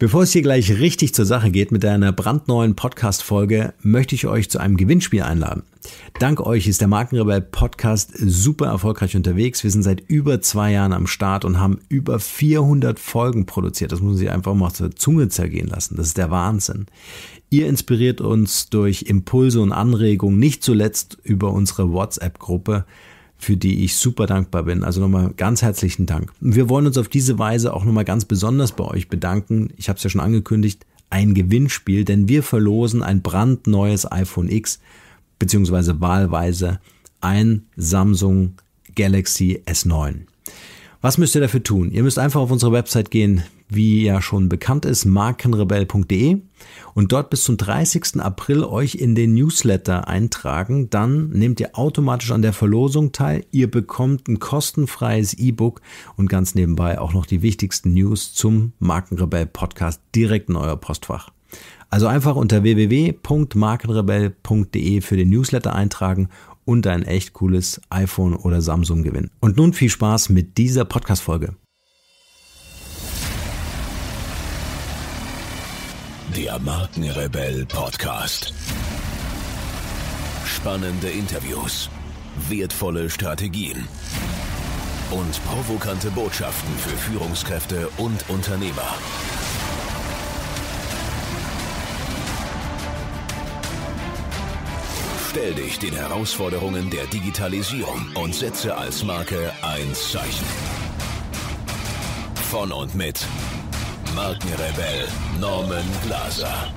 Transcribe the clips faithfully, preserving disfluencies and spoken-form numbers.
Bevor es hier gleich richtig zur Sache geht mit einer brandneuen Podcast-Folge, möchte ich euch zu einem Gewinnspiel einladen. Dank euch ist der Markenrebell Podcast super erfolgreich unterwegs. Wir sind seit über zwei Jahren am Start und haben über vierhundert Folgen produziert. Das muss man sich einfach mal auf der Zunge zergehen lassen. Das ist der Wahnsinn. Ihr inspiriert uns durch Impulse und Anregungen, nicht zuletzt über unsere WhatsApp-Gruppe, für die ich super dankbar bin. Also nochmal ganz herzlichen Dank. Und wir wollen uns auf diese Weise auch nochmal ganz besonders bei euch bedanken. Ich habe es ja schon angekündigt, ein Gewinnspiel, denn wir verlosen ein brandneues iPhone X, beziehungsweise wahlweise ein Samsung Galaxy S neun. Was müsst ihr dafür tun? Ihr müsst einfach auf unsere Website gehen, wie ja schon bekannt ist, markenrebell punkt de, und dort bis zum dreißigsten April euch in den Newsletter eintragen. Dann nehmt ihr automatisch an der Verlosung teil. Ihr bekommt ein kostenfreies E-Book und ganz nebenbei auch noch die wichtigsten News zum Markenrebell Podcast direkt in euer Postfach. Also einfach unter w w w punkt markenrebell punkt de für den Newsletter eintragen und ein echt cooles iPhone oder Samsung gewinnen. Und nun viel Spaß mit dieser Podcast-Folge. Der Markenrebell Podcast. Spannende Interviews, wertvolle Strategien und provokante Botschaften für Führungskräfte und Unternehmer. Stell dich den Herausforderungen der Digitalisierung und setze als Marke ein Zeichen. Von und mit Markenrebell Norman Glaser.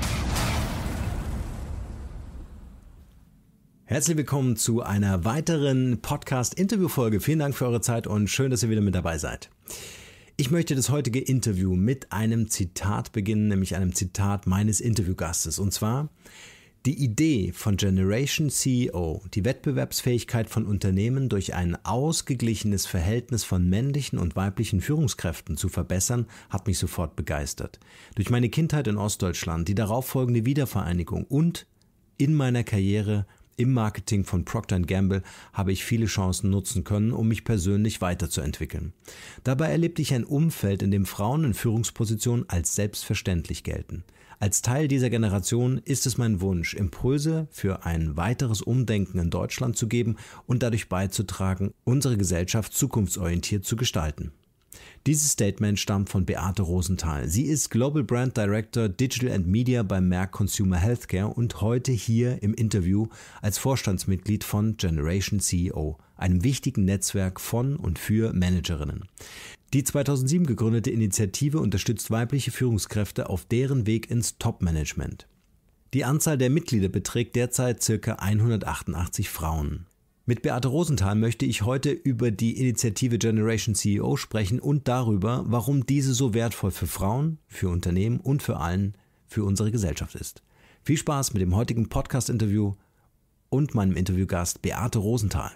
Herzlich willkommen zu einer weiteren Podcast-Interview-Folge. Vielen Dank für eure Zeit und schön, dass ihr wieder mit dabei seid. Ich möchte das heutige Interview mit einem Zitat beginnen, nämlich einem Zitat meines Interviewgastes. Und zwar: Die Idee von Generation C E O, die Wettbewerbsfähigkeit von Unternehmen durch ein ausgeglichenes Verhältnis von männlichen und weiblichen Führungskräften zu verbessern, hat mich sofort begeistert. Durch meine Kindheit in Ostdeutschland, die darauffolgende Wiedervereinigung und in meiner Karriere im Marketing von Procter and Gamble habe ich viele Chancen nutzen können, um mich persönlich weiterzuentwickeln. Dabei erlebte ich ein Umfeld, in dem Frauen in Führungspositionen als selbstverständlich gelten. Als Teil dieser Generation ist es mein Wunsch, Impulse für ein weiteres Umdenken in Deutschland zu geben und dadurch beizutragen, unsere Gesellschaft zukunftsorientiert zu gestalten. Dieses Statement stammt von Beate Rosenthal. Sie ist Global Brand Director Digital and Media bei Merck Consumer Healthcare und heute hier im Interview als Vorstandsmitglied von Generation C E O, einem wichtigen Netzwerk von und für Managerinnen. Die zweitausendsieben gegründete Initiative unterstützt weibliche Führungskräfte auf deren Weg ins Top-Management. Die Anzahl der Mitglieder beträgt derzeit ca. hundertachtundachtzig Frauen. Mit Beate Rosenthal möchte ich heute über die Initiative Generation C E O sprechen und darüber, warum diese so wertvoll für Frauen, für Unternehmen und für allen, für unsere Gesellschaft ist. Viel Spaß mit dem heutigen Podcast-Interview und meinem Interviewgast Beate Rosenthal.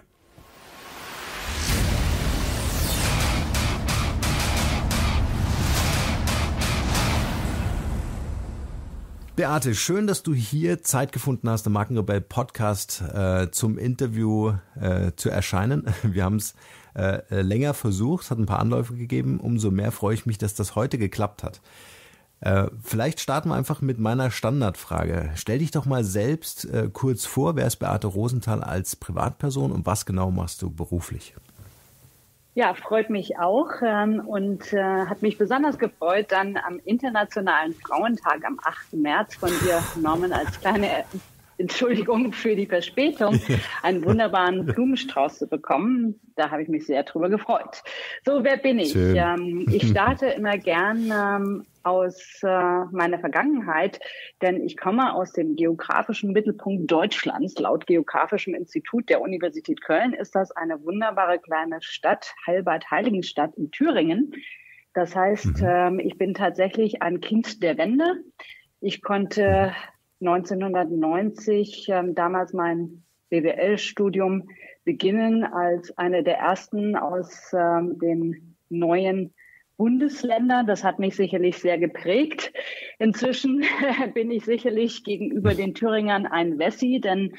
Beate, schön, dass du hier Zeit gefunden hast, im Markenrebell Podcast äh, zum Interview äh, zu erscheinen. Wir haben es äh, länger versucht, hat ein paar Anläufe gegeben. Umso mehr freue ich mich, dass das heute geklappt hat. Äh, vielleicht starten wir einfach mit meiner Standardfrage. Stell dich doch mal selbst äh, kurz vor, wer ist Beate Rosenthal als Privatperson und was genau machst du beruflich? Ja, freut mich auch ähm, und äh, hat mich besonders gefreut, dann am Internationalen Frauentag am achten März von dir, Norman, als kleine Entschuldigung für die Verspätung, einen wunderbaren Blumenstrauß zu bekommen. Da habe ich mich sehr drüber gefreut. So, wer bin ich? Ähm, ich starte immer gern ähm, aus äh, meiner Vergangenheit, denn ich komme aus dem geografischen Mittelpunkt Deutschlands. Laut Geografischem Institut der Universität Köln ist das eine wunderbare kleine Stadt, Halbert-Heiligenstadt in Thüringen. Das heißt, mhm. ähm, ich bin tatsächlich ein Kind der Wende. Ich konnte neunzehnhundertneunzig ähm, damals mein B W L-Studium beginnen als eine der ersten aus ähm, den neuen Bundesländern. Das hat mich sicherlich sehr geprägt. Inzwischen bin ich sicherlich gegenüber den Thüringern ein Wessi, denn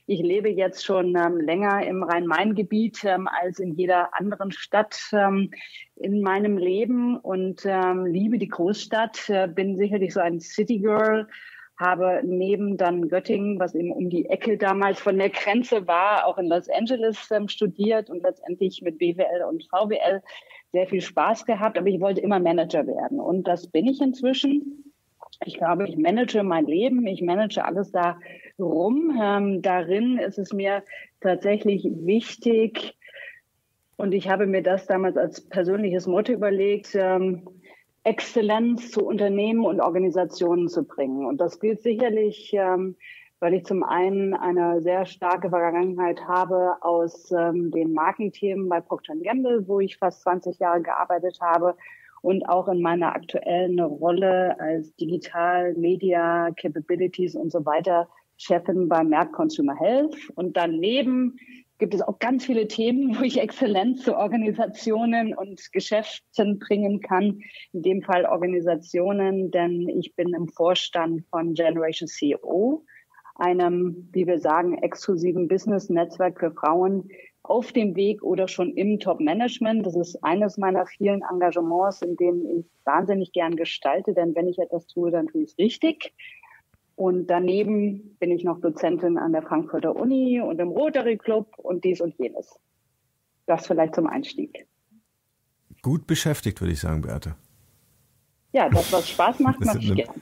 Ich lebe jetzt schon ähm, länger im Rhein-Main-Gebiet ähm, als in jeder anderen Stadt ähm, in meinem Leben und ähm, liebe die Großstadt, äh, bin sicherlich so ein City-Girl, habe neben dann Göttingen, was eben um die Ecke damals von der Grenze war, auch in Los Angeles ähm, studiert und letztendlich mit B W L und V W L sehr viel Spaß gehabt, aber ich wollte immer Manager werden und das bin ich inzwischen. Ich glaube, ich manage mein Leben, ich manage alles da rum. Ähm, darin ist es mir tatsächlich wichtig, und ich habe mir das damals als persönliches Motto überlegt, ähm, Exzellenz zu Unternehmen und Organisationen zu bringen. Und das gilt sicherlich, ähm, weil ich zum einen eine sehr starke Vergangenheit habe aus ähm, den Markenthemen bei Procter and Gamble, wo ich fast zwanzig Jahre gearbeitet habe, und auch in meiner aktuellen Rolle als Digital, Media, Capabilities und so weiter Chefin bei Merck Consumer Health. Und daneben gibt es auch ganz viele Themen, wo ich Exzellenz zu Organisationen und Geschäften bringen kann. In dem Fall Organisationen, denn ich bin im Vorstand von Generation C E O, einem, wie wir sagen, exklusiven Business-Netzwerk für Frauen auf dem Weg oder schon im Top-Management. Das ist eines meiner vielen Engagements, in denen ich wahnsinnig gern gestalte, denn wenn ich etwas tue, dann tue ich es richtig. Und daneben bin ich noch Dozentin an der Frankfurter Uni und im Rotary Club und dies und jenes. Das vielleicht zum Einstieg. Gut beschäftigt, würde ich sagen, Beate. Ja, das, was Spaß macht, mache ich gern.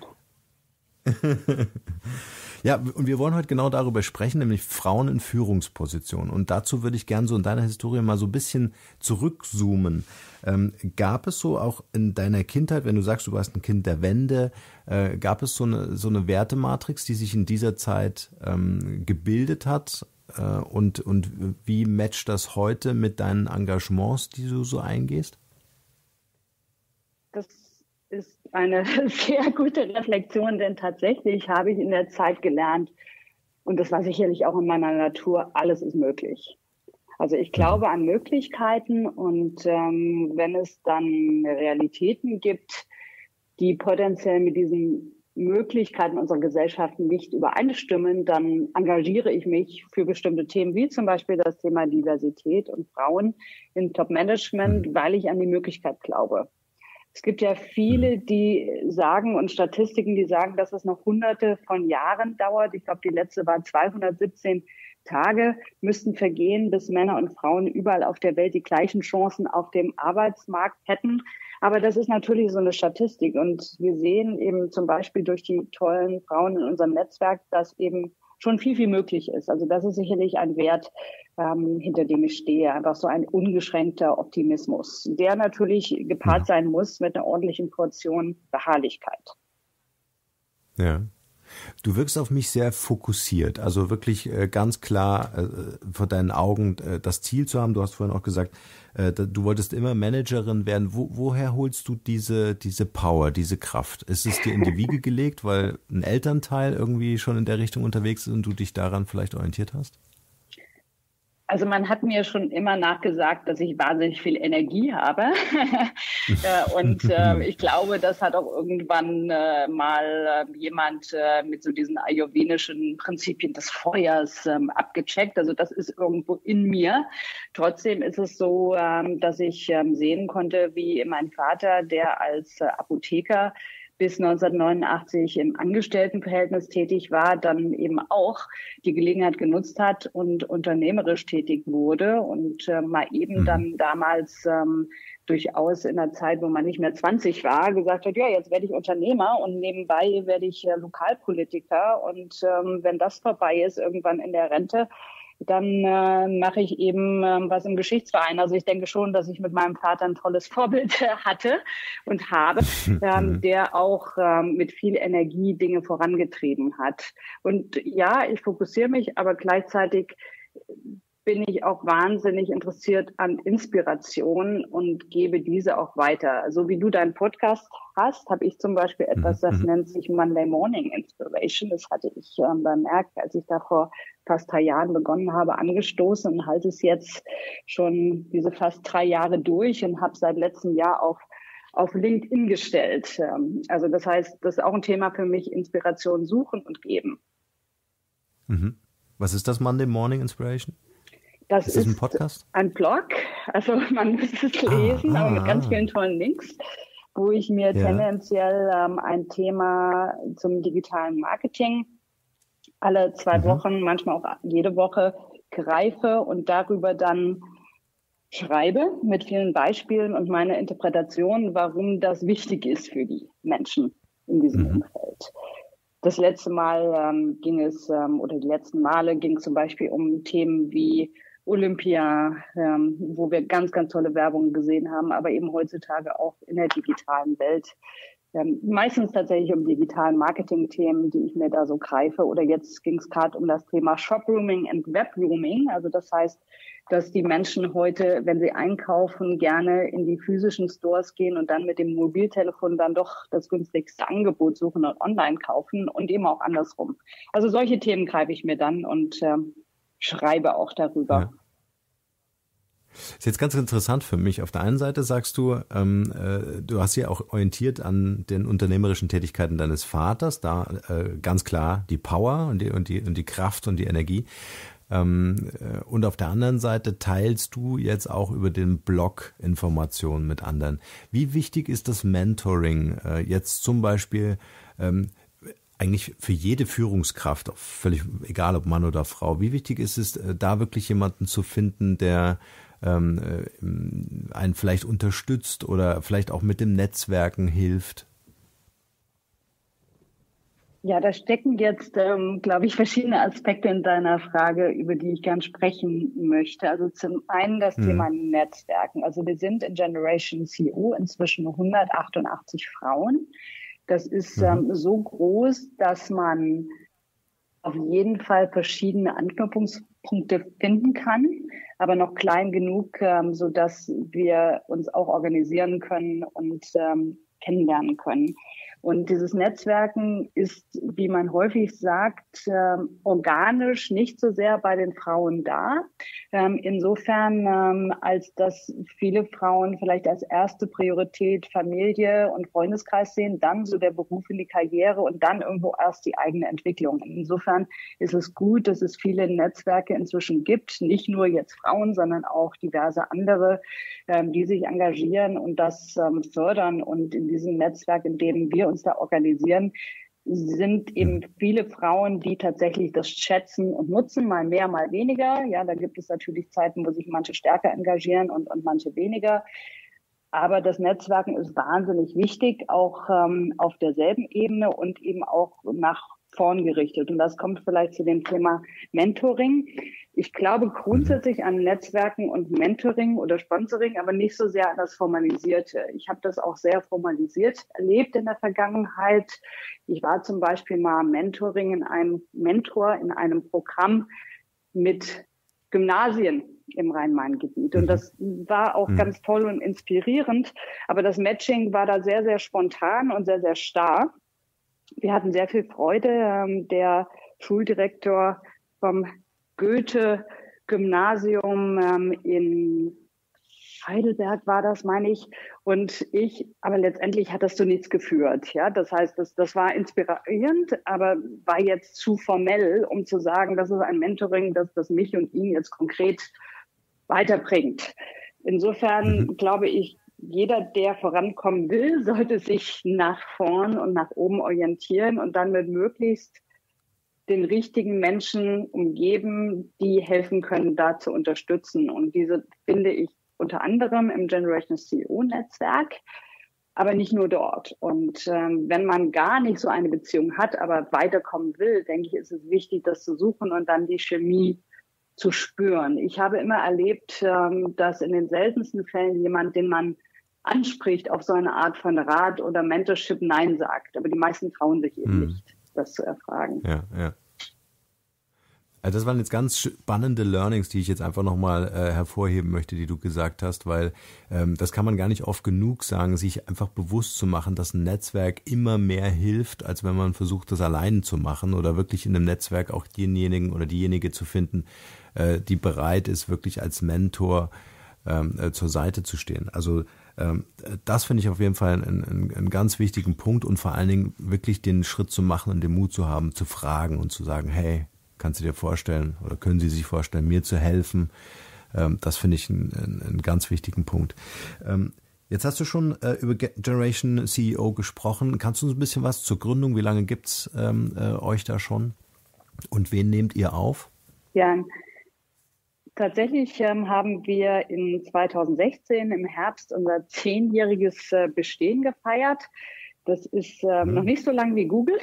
Ja, und wir wollen heute genau darüber sprechen, nämlich Frauen in Führungspositionen. Und dazu würde ich gerne so in deiner Historie mal so ein bisschen zurückzoomen. Ähm, gab es so auch in deiner Kindheit, wenn du sagst, du warst ein Kind der Wende, äh, gab es so eine, so eine Wertematrix, die sich in dieser Zeit ähm, gebildet hat? Äh, und, und wie matcht das heute mit deinen Engagements, die du so eingehst? Das ist eine sehr gute Reflexion, denn tatsächlich habe ich in der Zeit gelernt, und das war sicherlich auch in meiner Natur, alles ist möglich. Also ich glaube an Möglichkeiten, und ähm, wenn es dann Realitäten gibt, die potenziell mit diesen Möglichkeiten unserer Gesellschaft nicht übereinstimmen, dann engagiere ich mich für bestimmte Themen, wie zum Beispiel das Thema Diversität und Frauen im Top-Management, weil ich an die Möglichkeit glaube. Es gibt ja viele, die sagen, und Statistiken, die sagen, dass es noch hunderte von Jahren dauert. Ich glaube, die letzte war zweihundertsiebzehn Tage, müssten vergehen, bis Männer und Frauen überall auf der Welt die gleichen Chancen auf dem Arbeitsmarkt hätten. Aber das ist natürlich so eine Statistik. Und wir sehen eben zum Beispiel durch die tollen Frauen in unserem Netzwerk, dass eben schon viel, viel möglich ist. Also das ist sicherlich ein Wert, ähm, hinter dem ich stehe. Einfach so ein ungeschränkter Optimismus, der natürlich gepaart sein muss mit einer ordentlichen Portion Beharrlichkeit. Ja. Du wirkst auf mich sehr fokussiert, also wirklich äh, ganz klar äh, vor deinen Augen äh, das Ziel zu haben. Du hast vorhin auch gesagt, äh, du wolltest immer Managerin werden. Wo, woher holst du diese, diese Power, diese Kraft? Ist es dir in die Wiege gelegt, weil ein Elternteil irgendwie schon in der Richtung unterwegs ist und du dich daran vielleicht orientiert hast? Also man hat mir schon immer nachgesagt, dass ich wahnsinnig viel Energie habe. Und äh, ich glaube, das hat auch irgendwann äh, mal äh, jemand äh, mit so diesen ayurvedischen Prinzipien des Feuers ähm, abgecheckt. Also das ist irgendwo in mir. Trotzdem ist es so, ähm, dass ich ähm, sehen konnte, wie mein Vater, der als äh, Apotheker bis neunzehnhundertneunundachtzig im Angestelltenverhältnis tätig war, dann eben auch die Gelegenheit genutzt hat und unternehmerisch tätig wurde und äh, mal eben mhm. dann damals ähm, durchaus in einer Zeit, wo man nicht mehr zwanzig war, gesagt hat, ja, jetzt werde ich Unternehmer und nebenbei werde ich äh, Lokalpolitiker, und ähm, wenn das vorbei ist, irgendwann in der Rente, dann äh, mache ich eben äh, was im Geschichtsverein. Also ich denke schon, dass ich mit meinem Vater ein tolles Vorbild äh, hatte und habe, ähm, der auch ähm, mit viel Energie Dinge vorangetrieben hat. Und ja, ich fokussiere mich, aber gleichzeitig bin ich auch wahnsinnig interessiert an Inspiration und gebe diese auch weiter. So wie du deinen Podcast hast, habe ich zum Beispiel etwas, das nennt sich Monday Morning Inspiration. Das hatte ich ähm, bemerkt, als ich da vor fast drei Jahren begonnen habe, angestoßen, und halte es jetzt schon diese fast drei Jahre durch und habe seit letztem Jahr auf auf LinkedIn gestellt. Also das heißt, das ist auch ein Thema für mich, Inspiration suchen und geben. Mhm. Was ist das Monday Morning Inspiration? Das ist das ein Podcast? Ein Blog, also man muss es lesen, ah, aber mit ah, ganz vielen tollen Links, wo ich mir ja. tendenziell ähm, ein Thema zum digitalen Marketing alle zwei mhm. Wochen, manchmal auch jede Woche greife und darüber dann schreibe mit vielen Beispielen und meiner Interpretation, warum das wichtig ist für die Menschen in diesem mhm. Umfeld. Das letzte Mal ähm, ging es, ähm, oder die letzten Male ging es zum Beispiel um Themen wie Olympia, ähm, wo wir ganz, ganz tolle Werbung gesehen haben, aber eben heutzutage auch in der digitalen Welt. Ähm, meistens tatsächlich um digitalen Marketing-Themen, die ich mir da so greife. Oder jetzt ging es gerade um das Thema Shoprooming and Webrooming. Also das heißt, dass die Menschen heute, wenn sie einkaufen, gerne in die physischen Stores gehen und dann mit dem Mobiltelefon dann doch das günstigste Angebot suchen und online kaufen und eben auch andersrum. Also solche Themen greife ich mir dann und ähm, schreibe auch darüber. Ja. Ist jetzt ganz interessant für mich. Auf der einen Seite sagst du, ähm, äh, du hast ja auch orientiert an den unternehmerischen Tätigkeiten deines Vaters, da äh, ganz klar die Power und die, und die, und die Kraft und die Energie. Ähm, äh, und auf der anderen Seite teilst du jetzt auch über den Blog Informationen mit anderen. Wie wichtig ist das Mentoring äh, jetzt zum Beispiel ähm, eigentlich für jede Führungskraft, völlig egal ob Mann oder Frau, wie wichtig ist es, da wirklich jemanden zu finden, der ähm, einen vielleicht unterstützt oder vielleicht auch mit dem Netzwerken hilft? Ja, da stecken jetzt, ähm, glaube ich, verschiedene Aspekte in deiner Frage, über die ich gern sprechen möchte. Also zum einen das hm. Thema Netzwerken. Also wir sind in Generation C O inzwischen hundertachtundachtzig Frauen. Das ist ähm, so groß, dass man auf jeden Fall verschiedene Anknüpfungspunkte finden kann, aber noch klein genug, ähm, so dass wir uns auch organisieren können und ähm, kennenlernen können. Und dieses Netzwerken ist, wie man häufig sagt, äh, organisch nicht so sehr bei den Frauen da. Ähm, insofern, ähm, als dass viele Frauen vielleicht als erste Priorität Familie und Freundeskreis sehen, dann so der Beruf in die Karriere und dann irgendwo erst die eigene Entwicklung. Insofern ist es gut, dass es viele Netzwerke inzwischen gibt, nicht nur jetzt Frauen, sondern auch diverse andere, ähm, die sich engagieren und das ähm, fördern. Und in diesem Netzwerk, in dem wir uns da organisieren, sind eben viele Frauen, die tatsächlich das schätzen und nutzen, mal mehr, mal weniger. Ja, da gibt es natürlich Zeiten, wo sich manche stärker engagieren und, und manche weniger. Aber das Netzwerken ist wahnsinnig wichtig, auch ähm, auf derselben Ebene und eben auch nach vorn gerichtet. Und das kommt vielleicht zu dem Thema Mentoring. Ich glaube grundsätzlich an Netzwerken und Mentoring oder Sponsoring, aber nicht so sehr an das Formalisierte. Ich habe das auch sehr formalisiert erlebt in der Vergangenheit. Ich war zum Beispiel mal Mentoring in einem Mentor in einem Programm mit Gymnasien im Rhein-Main-Gebiet. Und das war auch mhm. ganz toll und inspirierend. Aber das Matching war da sehr, sehr spontan und sehr, sehr starr. Wir hatten sehr viel Freude. Der Schuldirektor vom Goethe-Gymnasium in Heidelberg war das, meine ich, und ich, aber letztendlich hat das zu nichts geführt. Ja, das heißt, das, das war inspirierend, aber war jetzt zu formell, um zu sagen, das ist ein Mentoring, das, das mich und ihn jetzt konkret weiterbringt. Insofern mhm. glaube ich, jeder, der vorankommen will, sollte sich nach vorn und nach oben orientieren und dann mit möglichst den richtigen Menschen umgeben, die helfen können, da zu unterstützen. Und diese finde ich unter anderem im Generation C E O-Netzwerk, aber nicht nur dort. Und ähm, wenn man gar nicht so eine Beziehung hat, aber weiterkommen will, denke ich, ist es wichtig, das zu suchen und dann die Chemie zu spüren. Ich habe immer erlebt, ähm, dass in den seltensten Fällen jemand, den man anspricht, auf so eine Art von Rat oder Mentorship Nein sagt. Aber die meisten trauen sich eben hm. nicht, das zu erfragen. Ja, ja. Also das waren jetzt ganz spannende Learnings, die ich jetzt einfach nochmal äh, hervorheben möchte, die du gesagt hast, weil ähm, das kann man gar nicht oft genug sagen, sich einfach bewusst zu machen, dass ein Netzwerk immer mehr hilft, als wenn man versucht, das alleine zu machen oder wirklich in einem Netzwerk auch denjenigen oder diejenige zu finden, äh, die bereit ist, wirklich als Mentor ähm, äh, zur Seite zu stehen. Also ähm, das finde ich auf jeden Fall einen, einen, einen ganz wichtigen Punkt und vor allen Dingen wirklich den Schritt zu machen und den Mut zu haben, zu fragen und zu sagen, hey, kannst du dir vorstellen oder können Sie sich vorstellen, mir zu helfen? Ähm, das finde ich einen, einen ganz wichtigen Punkt. Ähm, jetzt hast du schon äh, über Generation C E O gesprochen. Kannst du uns ein bisschen was zur Gründung, wie lange gibt es ähm, äh, euch da schon und wen nehmt ihr auf? Ja, tatsächlich ähm, haben wir in zweitausendsechzehn im Herbst unser zehnjähriges äh, Bestehen gefeiert. Das ist ähm, mhm. noch nicht so lang wie Google,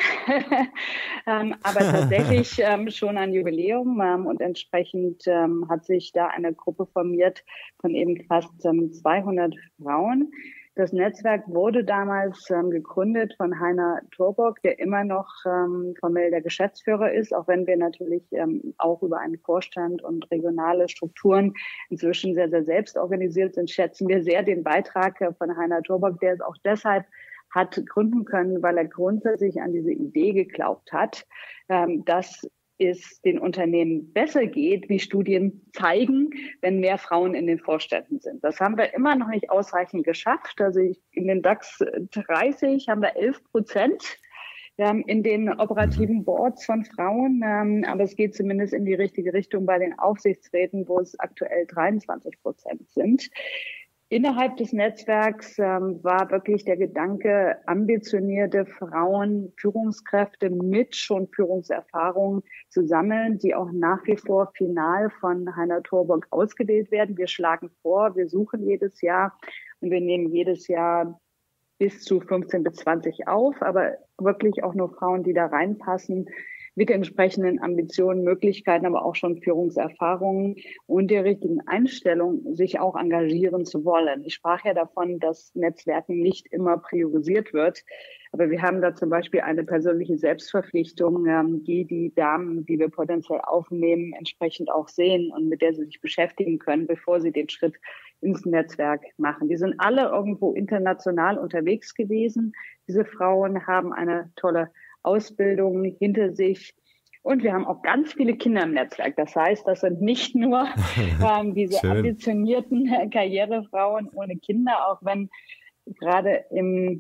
ähm, aber tatsächlich ähm, schon ein Jubiläum ähm, und entsprechend ähm, hat sich da eine Gruppe formiert von eben fast ähm, zweihundert Frauen. Das Netzwerk wurde damals ähm, gegründet von Heiner Torborg, der immer noch ähm, formell der Geschäftsführer ist, auch wenn wir natürlich ähm, auch über einen Vorstand und regionale Strukturen inzwischen sehr, sehr selbst organisiert sind, schätzen wir sehr den Beitrag äh, von Heiner Torborg, der es auch deshalb hat gründen können, weil er grundsätzlich an diese Idee geglaubt hat, ähm, dass es den Unternehmen besser geht, wie Studien zeigen, wenn mehr Frauen in den Vorständen sind. Das haben wir immer noch nicht ausreichend geschafft. Also ich, in den DAX dreißig haben wir elf Prozent ähm, in den operativen Boards von Frauen, ähm, aber es geht zumindest in die richtige Richtung bei den Aufsichtsräten, wo es aktuell dreiundzwanzig Prozent sind. Innerhalb des Netzwerks ähm, war wirklich der Gedanke, ambitionierte Frauen, Führungskräfte mit schon Führungserfahrung zu sammeln, die auch nach wie vor final von Heiner Torborg ausgewählt werden. Wir schlagen vor, wir suchen jedes Jahr und wir nehmen jedes Jahr bis zu fünfzehn bis zwanzig auf, aber wirklich auch nur Frauen, die da reinpassen, mit entsprechenden Ambitionen, Möglichkeiten, aber auch schon Führungserfahrungen und der richtigen Einstellung, sich auch engagieren zu wollen. Ich sprach ja davon, dass Netzwerken nicht immer priorisiert wird, aber wir haben da zum Beispiel eine persönliche Selbstverpflichtung, die die Damen, die wir potenziell aufnehmen, entsprechend auch sehen und mit der sie sich beschäftigen können, bevor sie den Schritt ins Netzwerk machen. Die sind alle irgendwo international unterwegs gewesen. Diese Frauen haben eine tolle Ausbildung hinter sich. Und wir haben auch ganz viele Kinder im Netzwerk. Das heißt, das sind nicht nur ähm, diese Schön. ambitionierten Karrierefrauen ohne Kinder, auch wenn gerade im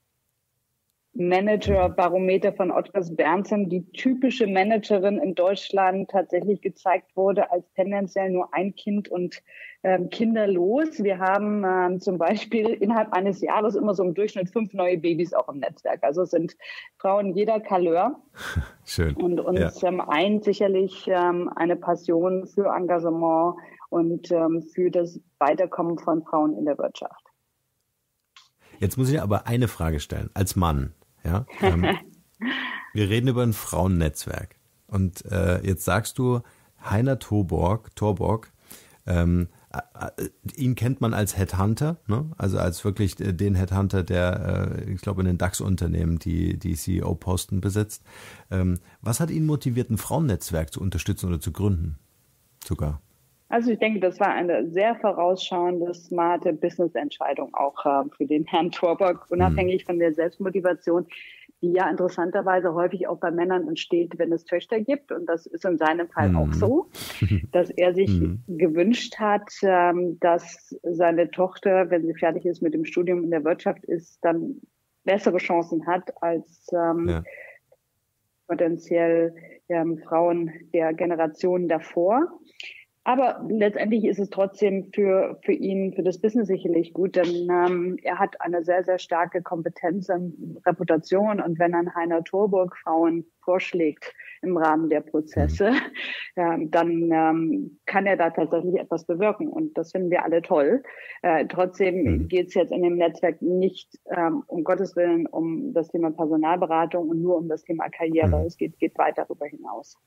Manager-Barometer von Otters Berndsen die typische Managerin in Deutschland tatsächlich gezeigt wurde als tendenziell nur ein Kind und ähm, kinderlos. Wir haben ähm, zum Beispiel innerhalb eines Jahres immer so im Durchschnitt fünf neue Babys auch im Netzwerk. Also es sind Frauen jeder Couleur. Schön. Und uns ja. ähm, eint sicherlich ähm, eine Passion für Engagement und ähm, für das Weiterkommen von Frauen in der Wirtschaft. Jetzt muss ich aber eine Frage stellen, als Mann. Ja, ähm, wir reden über ein Frauennetzwerk und äh, jetzt sagst du, Heiner Torborg, Torborg ähm, äh, ihn kennt man als Headhunter, ne? Also als wirklich den Headhunter, der, äh, ich glaube, in den DAX-Unternehmen die, die C E O-Posten besitzt. Ähm, was hat ihn motiviert, ein Frauennetzwerk zu unterstützen oder zu gründen sogar? Also ich denke, das war eine sehr vorausschauende, smarte Business-Entscheidung auch äh, für den Herrn Torborg, unabhängig mhm. von der Selbstmotivation, die ja interessanterweise häufig auch bei Männern entsteht, wenn es Töchter gibt. Und das ist in seinem Fall mhm. auch so, dass er sich mhm. gewünscht hat, ähm, dass seine Tochter, wenn sie fertig ist mit dem Studium in der Wirtschaft ist, dann bessere Chancen hat als ähm, ja. potenziell ähm, Frauen der Generation davor. Aber letztendlich ist es trotzdem für für ihn, für das Business sicherlich gut, denn ähm, er hat eine sehr, sehr starke Kompetenz und Reputation. Und wenn ein Heiner Torborg Frauen vorschlägt im Rahmen der Prozesse, äh, dann ähm, kann er da tatsächlich etwas bewirken. Und das finden wir alle toll. Äh, trotzdem mhm. geht es jetzt in dem Netzwerk nicht ähm, um Gottes Willen um das Thema Personalberatung und nur um das Thema Karriere. Mhm. Es geht, geht weit darüber hinaus.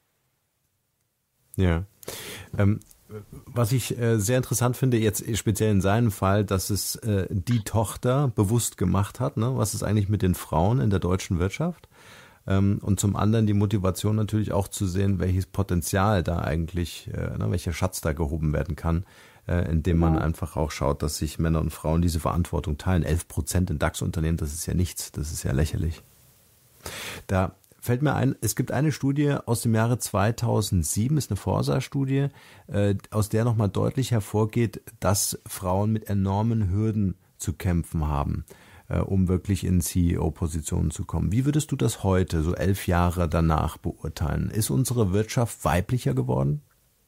Ja. Ähm, was ich äh, sehr interessant finde, jetzt speziell in seinem Fall, dass es äh, die Tochter bewusst gemacht hat, ne? Was ist eigentlich mit den Frauen in der deutschen Wirtschaft? Ähm, und zum anderen die Motivation natürlich auch zu sehen, welches Potenzial da eigentlich, äh, ne, welcher Schatz da gehoben werden kann, äh, indem man ja. einfach auch schaut, dass sich Männer und Frauen diese Verantwortung teilen. elf Prozent in DAX-Unternehmen, das ist ja nichts, das ist ja lächerlich. Da fällt mir ein, es gibt eine Studie aus dem Jahre zweitausendsieben, ist eine Forsa-Studie, äh, aus der nochmal deutlich hervorgeht, dass Frauen mit enormen Hürden zu kämpfen haben. äh, um wirklich in C E O-Positionen zu kommen. Wie würdest du das heute, so elf Jahre danach, beurteilen? Ist unsere Wirtschaft weiblicher geworden?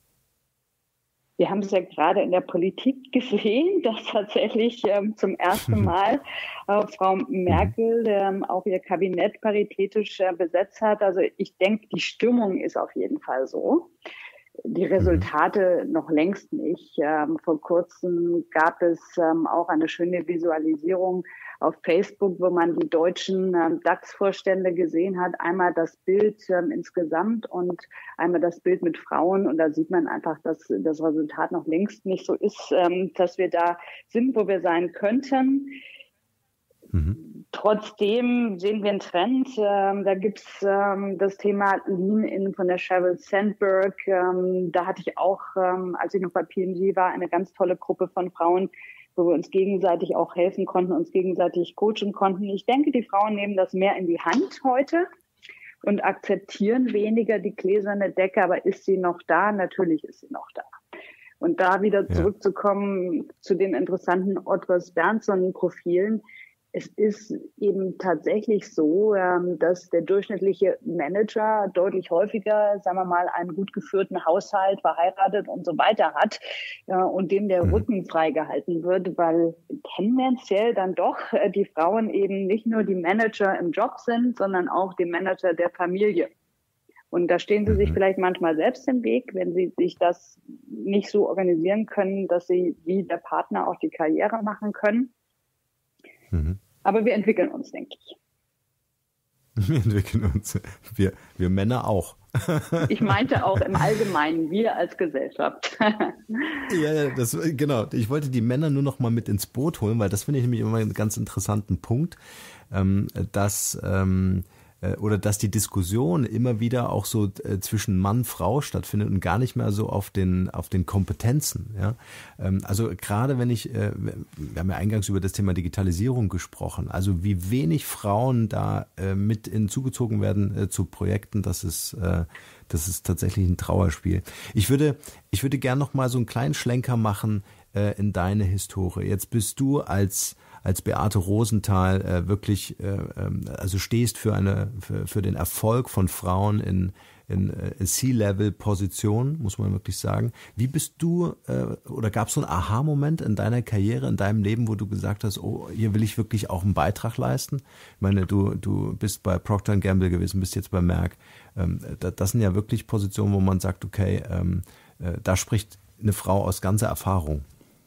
Wir haben es ja gerade in der Politik gesehen, dass tatsächlich ähm, zum ersten Mal äh, Frau Merkel ähm, auch ihr Kabinett paritätisch äh, besetzt hat. Also ich denke, die Stimmung ist auf jeden Fall so. Die Resultate noch längst nicht. Ähm, vor kurzem gab es ähm, auch eine schöne Visualisierung auf Facebook, wo man die deutschen ähm, DAX-Vorstände gesehen hat. Einmal das Bild ähm, insgesamt und einmal das Bild mit Frauen. Und da sieht man einfach, dass das Resultat noch längst nicht so ist, ähm, dass wir da sind, wo wir sein könnten. Mhm. Trotzdem sehen wir einen Trend. Ähm, da gibt's ähm, das Thema Lean-In von der Sheryl Sandberg. Ähm, da hatte ich auch, ähm, als ich noch bei P und G war, eine ganz tolle Gruppe von Frauen, wo wir uns gegenseitig auch helfen konnten, uns gegenseitig coachen konnten. Ich denke, die Frauen nehmen das mehr in die Hand heute und akzeptieren weniger die gläserne Decke. Aber ist sie noch da? Natürlich ist sie noch da. Und da wieder zurückzukommen ja. zu den interessanten Ottwars Berndson-Profilen. Es ist eben tatsächlich so, dass der durchschnittliche Manager deutlich häufiger, sagen wir mal, einen gut geführten Haushalt, verheiratet und so weiter hat und dem der Rücken freigehalten wird, weil tendenziell dann doch die Frauen eben nicht nur die Manager im Job sind, sondern auch die Manager der Familie. Und da stehen sie sich vielleicht manchmal selbst im Weg, wenn sie sich das nicht so organisieren können, dass sie wie der Partner auch die Karriere machen können. Mhm. Aber wir entwickeln uns, denke ich. Wir entwickeln uns. Wir, wir Männer auch. Ich meinte auch im Allgemeinen, wir als Gesellschaft. Ja, ja, das, genau. Ich wollte die Männer nur noch mal mit ins Boot holen, weil das finde ich nämlich immer einen ganz interessanten Punkt, dass oder dass die Diskussion immer wieder auch so äh, zwischen Mann, Frau stattfindet und gar nicht mehr so auf den auf den Kompetenzen. Ja? Ähm, also gerade wenn ich, äh, wir haben ja eingangs über das Thema Digitalisierung gesprochen, also wie wenig Frauen da äh, mit hinzugezogen werden äh, zu Projekten, das ist äh, das ist tatsächlich ein Trauerspiel. Ich würde ich würde gern noch mal so einen kleinen Schlenker machen äh, in deine Historie. Jetzt bist du als als Beate Rosenthal äh, wirklich, äh, also stehst für eine für, für den Erfolg von Frauen in, in, in C-Level-Positionen, muss man wirklich sagen. Wie bist du, äh, oder gab es so einen Aha-Moment in deiner Karriere, in deinem Leben, wo du gesagt hast, oh, hier will ich wirklich auch einen Beitrag leisten? Ich meine, du, du bist bei Procter and Gamble gewesen, bist jetzt bei Merck. Ähm, das, das sind ja wirklich Positionen, wo man sagt, okay, ähm, äh, da spricht eine Frau aus ganzer Erfahrung.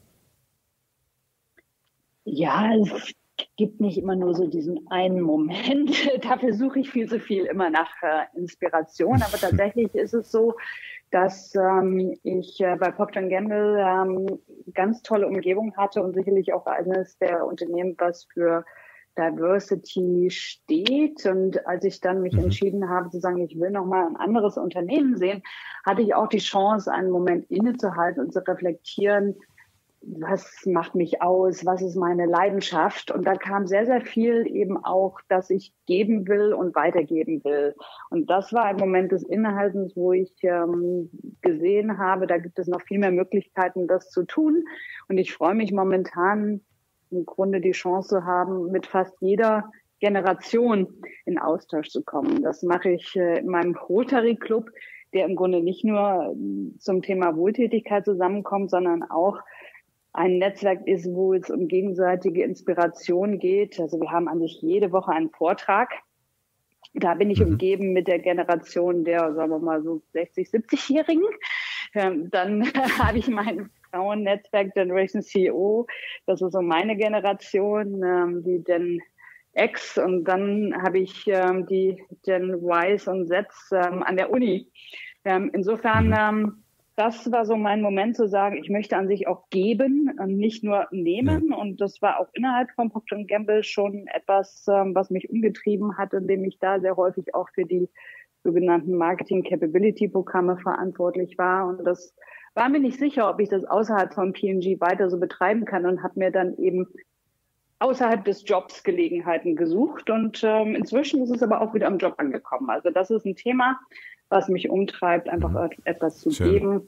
Ja, es gibt nicht immer nur so diesen einen Moment. Dafür suche ich viel zu viel immer nach äh, Inspiration. Aber tatsächlich ist es so, dass ähm, ich äh, bei Procter and Gamble ähm, ganz tolle Umgebung hatte und sicherlich auch eines der Unternehmen, was für Diversity steht. Und als ich dann mich mhm. entschieden habe zu sagen, ich will noch mal ein anderes Unternehmen sehen, hatte ich auch die Chance, einen Moment innezuhalten und zu reflektieren, was macht mich aus, was ist meine Leidenschaft? Und da kam sehr, sehr viel eben auch, dass ich geben will und weitergeben will. Und das war ein Moment des Innehaltens, wo ich ähm, gesehen habe, da gibt es noch viel mehr Möglichkeiten, das zu tun. Und ich freue mich momentan im Grunde die Chance zu haben, mit fast jeder Generation in Austausch zu kommen. Das mache ich äh, in meinem Rotary Club, der im Grunde nicht nur zum Thema Wohltätigkeit zusammenkommt, sondern auch ein Netzwerk ist, wo es um gegenseitige Inspiration geht. Also wir haben an sich jede Woche einen Vortrag. Da bin ich mhm. umgeben mit der Generation der, sagen wir mal, so sechzig-, siebzig-Jährigen. Ähm, dann habe ich mein Frauennetzwerk Generation C E O. Das ist so meine Generation, ähm, die Gen X. Und dann habe ich ähm, die Gen Y und Z ähm, an der Uni. Ähm, insofern... Ähm, Das war so mein Moment zu sagen, ich möchte an sich auch geben und nicht nur nehmen. Ja. Und das war auch innerhalb von Procter and Gamble schon etwas, was mich umgetrieben hat, indem ich da sehr häufig auch für die sogenannten Marketing-Capability-Programme verantwortlich war. Und das war mir nicht sicher, ob ich das außerhalb von P und G weiter so betreiben kann und habe mir dann eben außerhalb des Jobs Gelegenheiten gesucht. Und ähm, inzwischen ist es aber auch wieder am Job angekommen. Also das ist ein Thema, was mich umtreibt, einfach mhm. etwas zu Schön. geben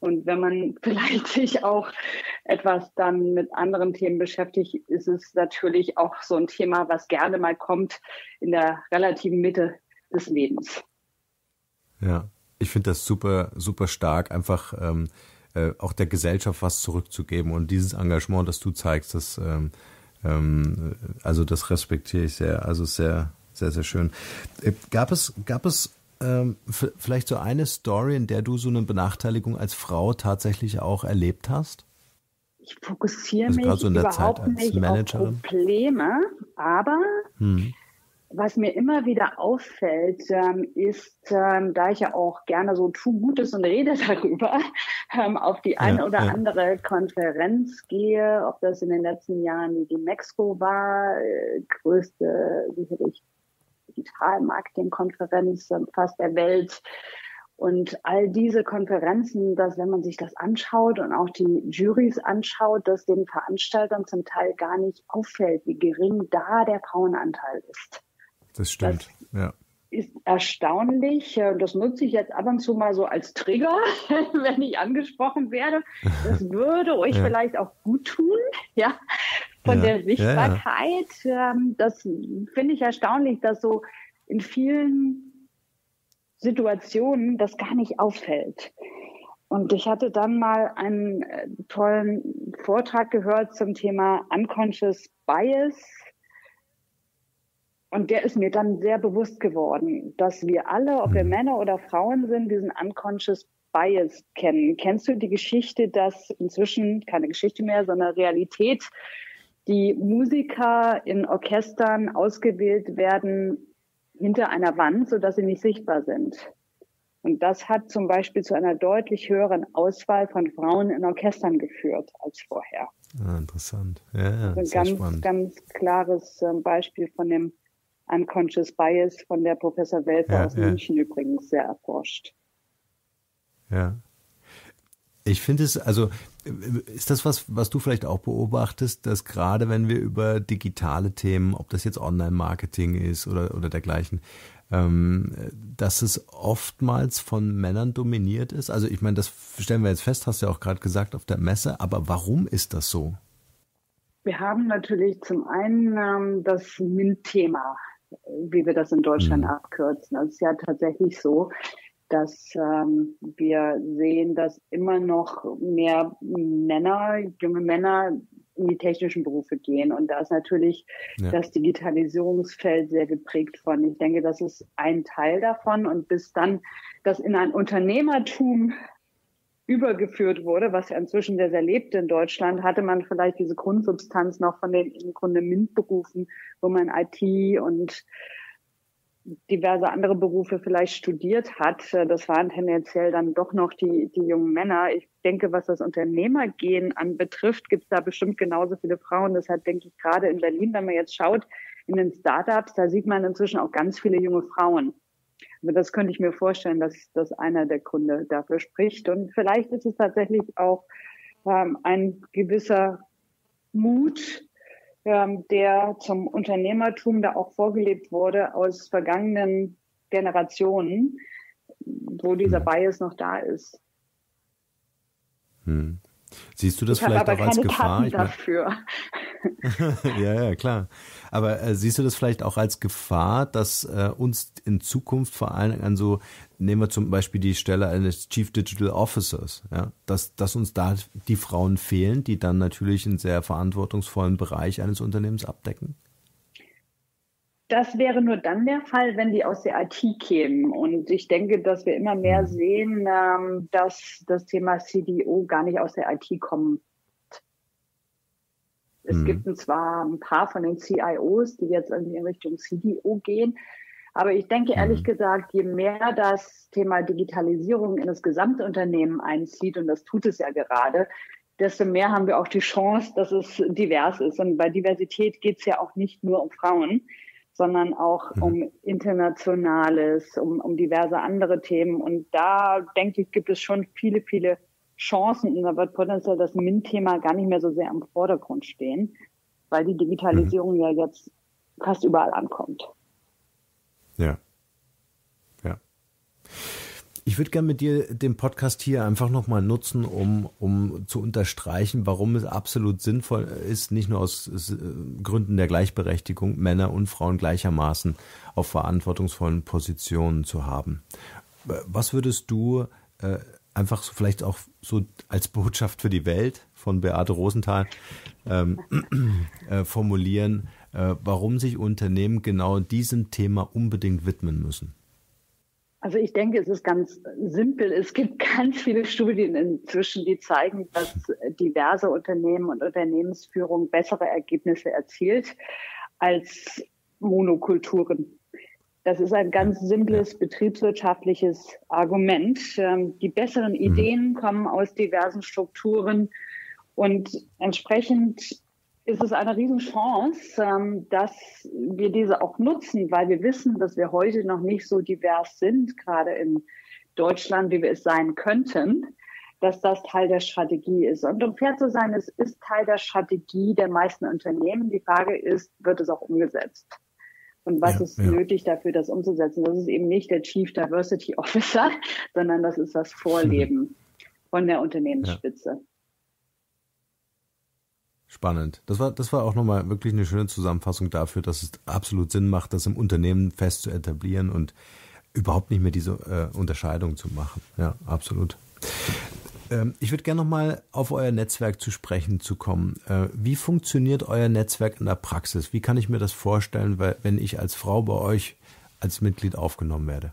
Und wenn man vielleicht sich auch etwas dann mit anderen Themen beschäftigt, ist es natürlich auch so ein Thema, was gerne mal kommt in der relativen Mitte des Lebens. Ja, ich finde das super, super stark, einfach ähm, äh, auch der Gesellschaft was zurückzugeben und dieses Engagement, das du zeigst, das, ähm, ähm, also das respektiere ich sehr, also sehr, sehr, sehr schön. Äh, gab es, gab es ähm, f- vielleicht so eine Story, in der du so eine Benachteiligung als Frau tatsächlich auch erlebt hast? Ich fokussiere Also gerade mich so in der Zeit überhaupt als nicht auf Managerin? Probleme, aber Hm. was mir immer wieder auffällt, ähm, ist, ähm, da ich ja auch gerne so tu Gutes und rede darüber, ähm, auf die eine Ja, oder ja. andere Konferenz gehe, ob das in den letzten Jahren die Demexco war, äh, größte sicherlich Digital-Marketing-Konferenz ähm, fast der Welt. Und all diese Konferenzen, dass wenn man sich das anschaut und auch die Jurys anschaut, dass den Veranstaltern zum Teil gar nicht auffällt, wie gering da der Frauenanteil ist. Das stimmt, Das ja. ist erstaunlich. Das nutze ich jetzt ab und zu mal so als Trigger, wenn ich angesprochen werde. Das würde euch Ja. vielleicht auch gut tun, ja, von Ja. der Ja, Sichtbarkeit. Ähm, Das finde ich erstaunlich, dass so in vielen Situationen das gar nicht auffällt. Und ich hatte dann mal einen äh, tollen Vortrag gehört zum Thema Unconscious Bias. Und der ist mir dann sehr bewusst geworden, dass wir alle, ob wir Mhm. Männer oder Frauen sind, diesen Unconscious Bias kennen. Kennst du die Geschichte, dass inzwischen, keine Geschichte mehr, sondern Realität, die Musiker in Orchestern ausgewählt werden hinter einer Wand, sodass sie nicht sichtbar sind? Und das hat zum Beispiel zu einer deutlich höheren Auswahl von Frauen in Orchestern geführt als vorher. Ah, interessant. Ja, ja, Ein sehr ganz, spannend. ganz klares ähm, Beispiel von dem Unconscious Bias von der Professor Welper Ja, aus ja. München übrigens sehr erforscht. Ja. Ich finde es, also äh, ist das was, was du vielleicht auch beobachtest, dass gerade wenn wir über digitale Themen, ob das jetzt Online-Marketing ist oder, oder dergleichen, ähm, dass es oftmals von Männern dominiert ist? Also ich meine, das stellen wir jetzt fest, hast du ja auch gerade gesagt auf der Messe, aber warum ist das so? Wir haben natürlich zum einen ähm, das MINT-Thema, wie wir das in Deutschland Mhm. abkürzen. Es ist ja tatsächlich so, dass ähm, wir sehen, dass immer noch mehr Männer, junge Männer in die technischen Berufe gehen. Und da ist natürlich Ja. das Digitalisierungsfeld sehr geprägt von. Ich denke, das ist ein Teil davon. Und bis dann das in ein Unternehmertum übergeführt wurde, was ja inzwischen sehr, sehr lebt in Deutschland, hatte man vielleicht diese Grundsubstanz noch von den im Grunde MINT-Berufen, wo man I T und diverse andere Berufe vielleicht studiert hat. Das waren tendenziell dann doch noch die, die jungen Männer. Ich denke, was das Unternehmergehen anbetrifft, gibt es da bestimmt genauso viele Frauen. Deshalb denke ich gerade in Berlin, wenn man jetzt schaut, in den Startups, da sieht man inzwischen auch ganz viele junge Frauen. Aber das könnte ich mir vorstellen, dass das einer der Gründe dafür spricht. Und vielleicht ist es tatsächlich auch ähm, ein gewisser Mut, ähm, der zum Unternehmertum da auch vorgelebt wurde aus vergangenen Generationen, wo dieser Hm. Bias noch da ist. Hm. Siehst du das Ich habe vielleicht aber auch als keine Gefahr? Daten Ich mein, dafür. ja, ja, klar. Aber äh, siehst du das vielleicht auch als Gefahr, dass äh, uns in Zukunft vor allem an so, nehmen wir zum Beispiel die Stelle eines Chief Digital Officers, ja, dass, dass uns da die Frauen fehlen, die dann natürlich einen sehr verantwortungsvollen Bereich eines Unternehmens abdecken? Das wäre nur dann der Fall, wenn die aus der I T kämen. Und ich denke, dass wir immer mehr Hm. sehen, ähm, dass das Thema C D O gar nicht aus der I T kommt. Es Hm. gibt zwar ein paar von den C I Os, die jetzt irgendwie in Richtung C D O gehen, aber ich denke ehrlich Hm. gesagt, je mehr das Thema Digitalisierung in das gesamte Unternehmen einzieht, und das tut es ja gerade, desto mehr haben wir auch die Chance, dass es divers ist. Und bei Diversität geht es ja auch nicht nur um Frauen, sondern auch Mhm. um Internationales, um, um diverse andere Themen. Und da, denke ich, gibt es schon viele, viele Chancen. Und da wird potenziell das MINT-Thema gar nicht mehr so sehr im Vordergrund stehen, weil die Digitalisierung mhm. ja jetzt fast überall ankommt. Ja. Ja. Ich würde gerne mit dir den Podcast hier einfach nochmal nutzen, um, um zu unterstreichen, warum es absolut sinnvoll ist, nicht nur aus Gründen der Gleichberechtigung Männer und Frauen gleichermaßen auf verantwortungsvollen Positionen zu haben. Was würdest du äh, einfach so vielleicht auch so als Botschaft für die Welt von Beate Rosenthal ähm, äh, formulieren, äh, warum sich Unternehmen genau diesem Thema unbedingt widmen müssen? Also ich denke, es ist ganz simpel. Es gibt ganz viele Studien inzwischen, die zeigen, dass diverse Unternehmen und Unternehmensführung bessere Ergebnisse erzielt als Monokulturen. Das ist ein ganz simples betriebswirtschaftliches Argument. Die besseren Ideen kommen aus diversen Strukturen und entsprechend ist es eine Riesenchance, dass wir diese auch nutzen, weil wir wissen, dass wir heute noch nicht so divers sind, gerade in Deutschland, wie wir es sein könnten, dass das Teil der Strategie ist. Und um fair zu sein, es ist Teil der Strategie der meisten Unternehmen. Die Frage ist, wird es auch umgesetzt? Und was ja, ist ja. nötig dafür, das umzusetzen? Das ist eben nicht der Chief Diversity Officer, sondern das ist das Vorleben mhm. von der Unternehmensspitze. Ja. Spannend. Das war, das war auch nochmal wirklich eine schöne Zusammenfassung dafür, dass es absolut Sinn macht, das im Unternehmen fest zu etablieren und überhaupt nicht mehr diese äh, Unterscheidung zu machen. Ja, absolut. Ähm, ich würde gerne nochmal auf euer Netzwerk zu sprechen zu kommen. Äh, wie funktioniert euer Netzwerk in der Praxis? Wie kann ich mir das vorstellen, wenn ich als Frau bei euch als Mitglied aufgenommen werde?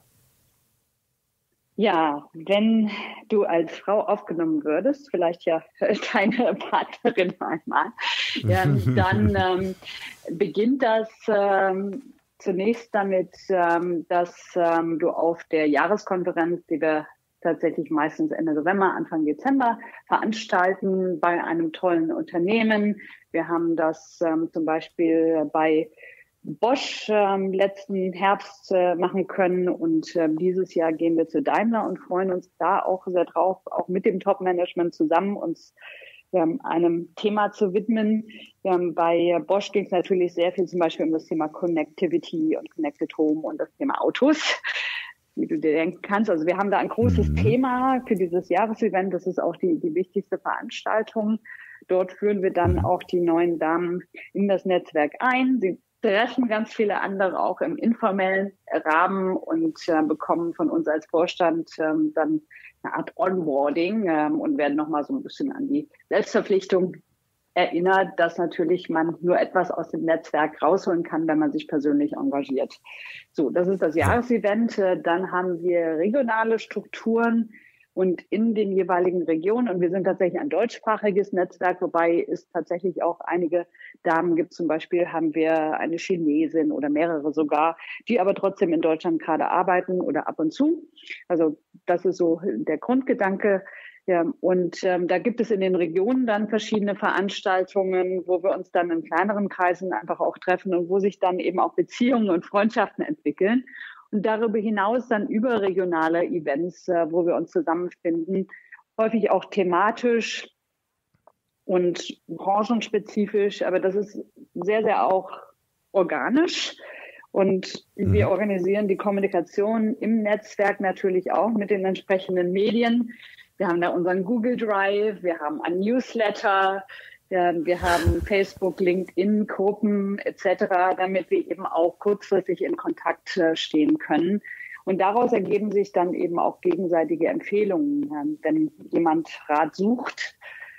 Ja, wenn du als Frau aufgenommen würdest, vielleicht ja deine Partnerin einmal, ja, dann ähm, beginnt das ähm, zunächst damit, ähm, dass ähm, du auf der Jahreskonferenz, die wir tatsächlich meistens Ende November, Anfang Dezember veranstalten bei einem tollen Unternehmen. Wir haben das ähm, zum Beispiel bei Bosch ähm, letzten Herbst äh, machen können und äh, dieses Jahr gehen wir zu Daimler und freuen uns da auch sehr drauf, auch mit dem Top-Management zusammen uns ähm, einem Thema zu widmen. Ähm, bei Bosch ging es natürlich sehr viel zum Beispiel um das Thema Connectivity und Connected Home und das Thema Autos, wie du dir denken kannst. Also wir haben da ein großes mhm. Thema für dieses Jahresevent. Das ist auch die, die wichtigste Veranstaltung. Dort führen wir dann auch die neuen Damen in das Netzwerk ein. Sie treffen ganz viele andere auch im informellen Rahmen und äh, bekommen von uns als Vorstand ähm, dann eine Art Onboarding ähm, und werden nochmal so ein bisschen an die Selbstverpflichtung erinnert, dass natürlich man nur etwas aus dem Netzwerk rausholen kann, wenn man sich persönlich engagiert. So, das ist das Jahresevent. Dann haben wir regionale Strukturen und in den jeweiligen Regionen. Und wir sind tatsächlich ein deutschsprachiges Netzwerk, wobei es tatsächlich auch einige Damen gibt. Zum Beispiel haben wir eine Chinesin oder mehrere sogar, die aber trotzdem in Deutschland gerade arbeiten oder ab und zu. Also das ist so der Grundgedanke. Ja, und ähm, da gibt es in den Regionen dann verschiedene Veranstaltungen, wo wir uns dann in kleineren Kreisen einfach auch treffen und wo sich dann eben auch Beziehungen und Freundschaften entwickeln. Und darüber hinaus dann überregionale Events, äh, wo wir uns zusammenfinden, häufig auch thematisch und branchenspezifisch, aber das ist sehr, sehr auch organisch. Und mhm. wir organisieren die Kommunikation im Netzwerk natürlich auch mit den entsprechenden Medien. Wir haben da unseren Google Drive, wir haben ein Newsletter, wir haben Facebook, LinkedIn, Gruppen et cetera, damit wir eben auch kurzfristig in Kontakt stehen können. Und daraus ergeben sich dann eben auch gegenseitige Empfehlungen, wenn jemand Rat sucht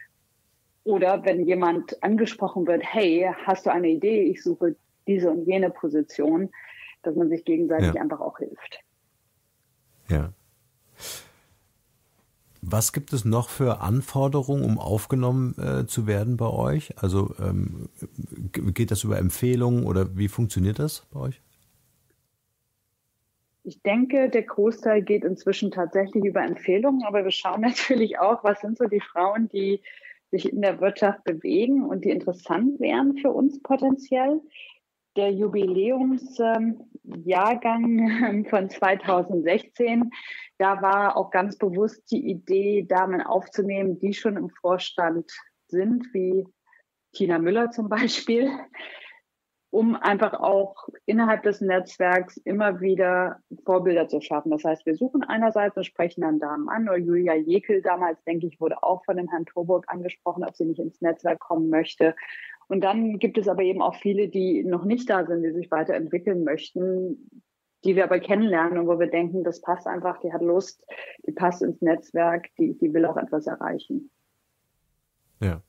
oder wenn jemand angesprochen wird, hey, hast du eine Idee, ich suche diese und jene Position, dass man sich gegenseitig ja. einfach auch hilft. Ja. Was gibt es noch für Anforderungen, um aufgenommen äh, zu werden bei euch? Also ähm, geht das über Empfehlungen oder wie funktioniert das bei euch? Ich denke, der Großteil geht inzwischen tatsächlich über Empfehlungen, aber wir schauen natürlich auch, was sind so die Frauen, die sich in der Wirtschaft bewegen und die interessant wären für uns potenziell. Der Jubiläumsjahrgang ähm, von zweitausendsechzehn, da war auch ganz bewusst die Idee, Damen aufzunehmen, die schon im Vorstand sind, wie Tina Müller zum Beispiel. um einfach auch innerhalb des Netzwerks immer wieder Vorbilder zu schaffen. Das heißt, wir suchen einerseits und sprechen dann Damen an. Oder Julia Jekyll damals, denke ich, wurde auch von dem Herrn Torburg angesprochen, ob sie nicht ins Netzwerk kommen möchte. Und dann gibt es aber eben auch viele, die noch nicht da sind, die sich weiterentwickeln möchten, die wir aber kennenlernen und wo wir denken, das passt einfach, die hat Lust, die passt ins Netzwerk, die, die will auch etwas erreichen. Ja.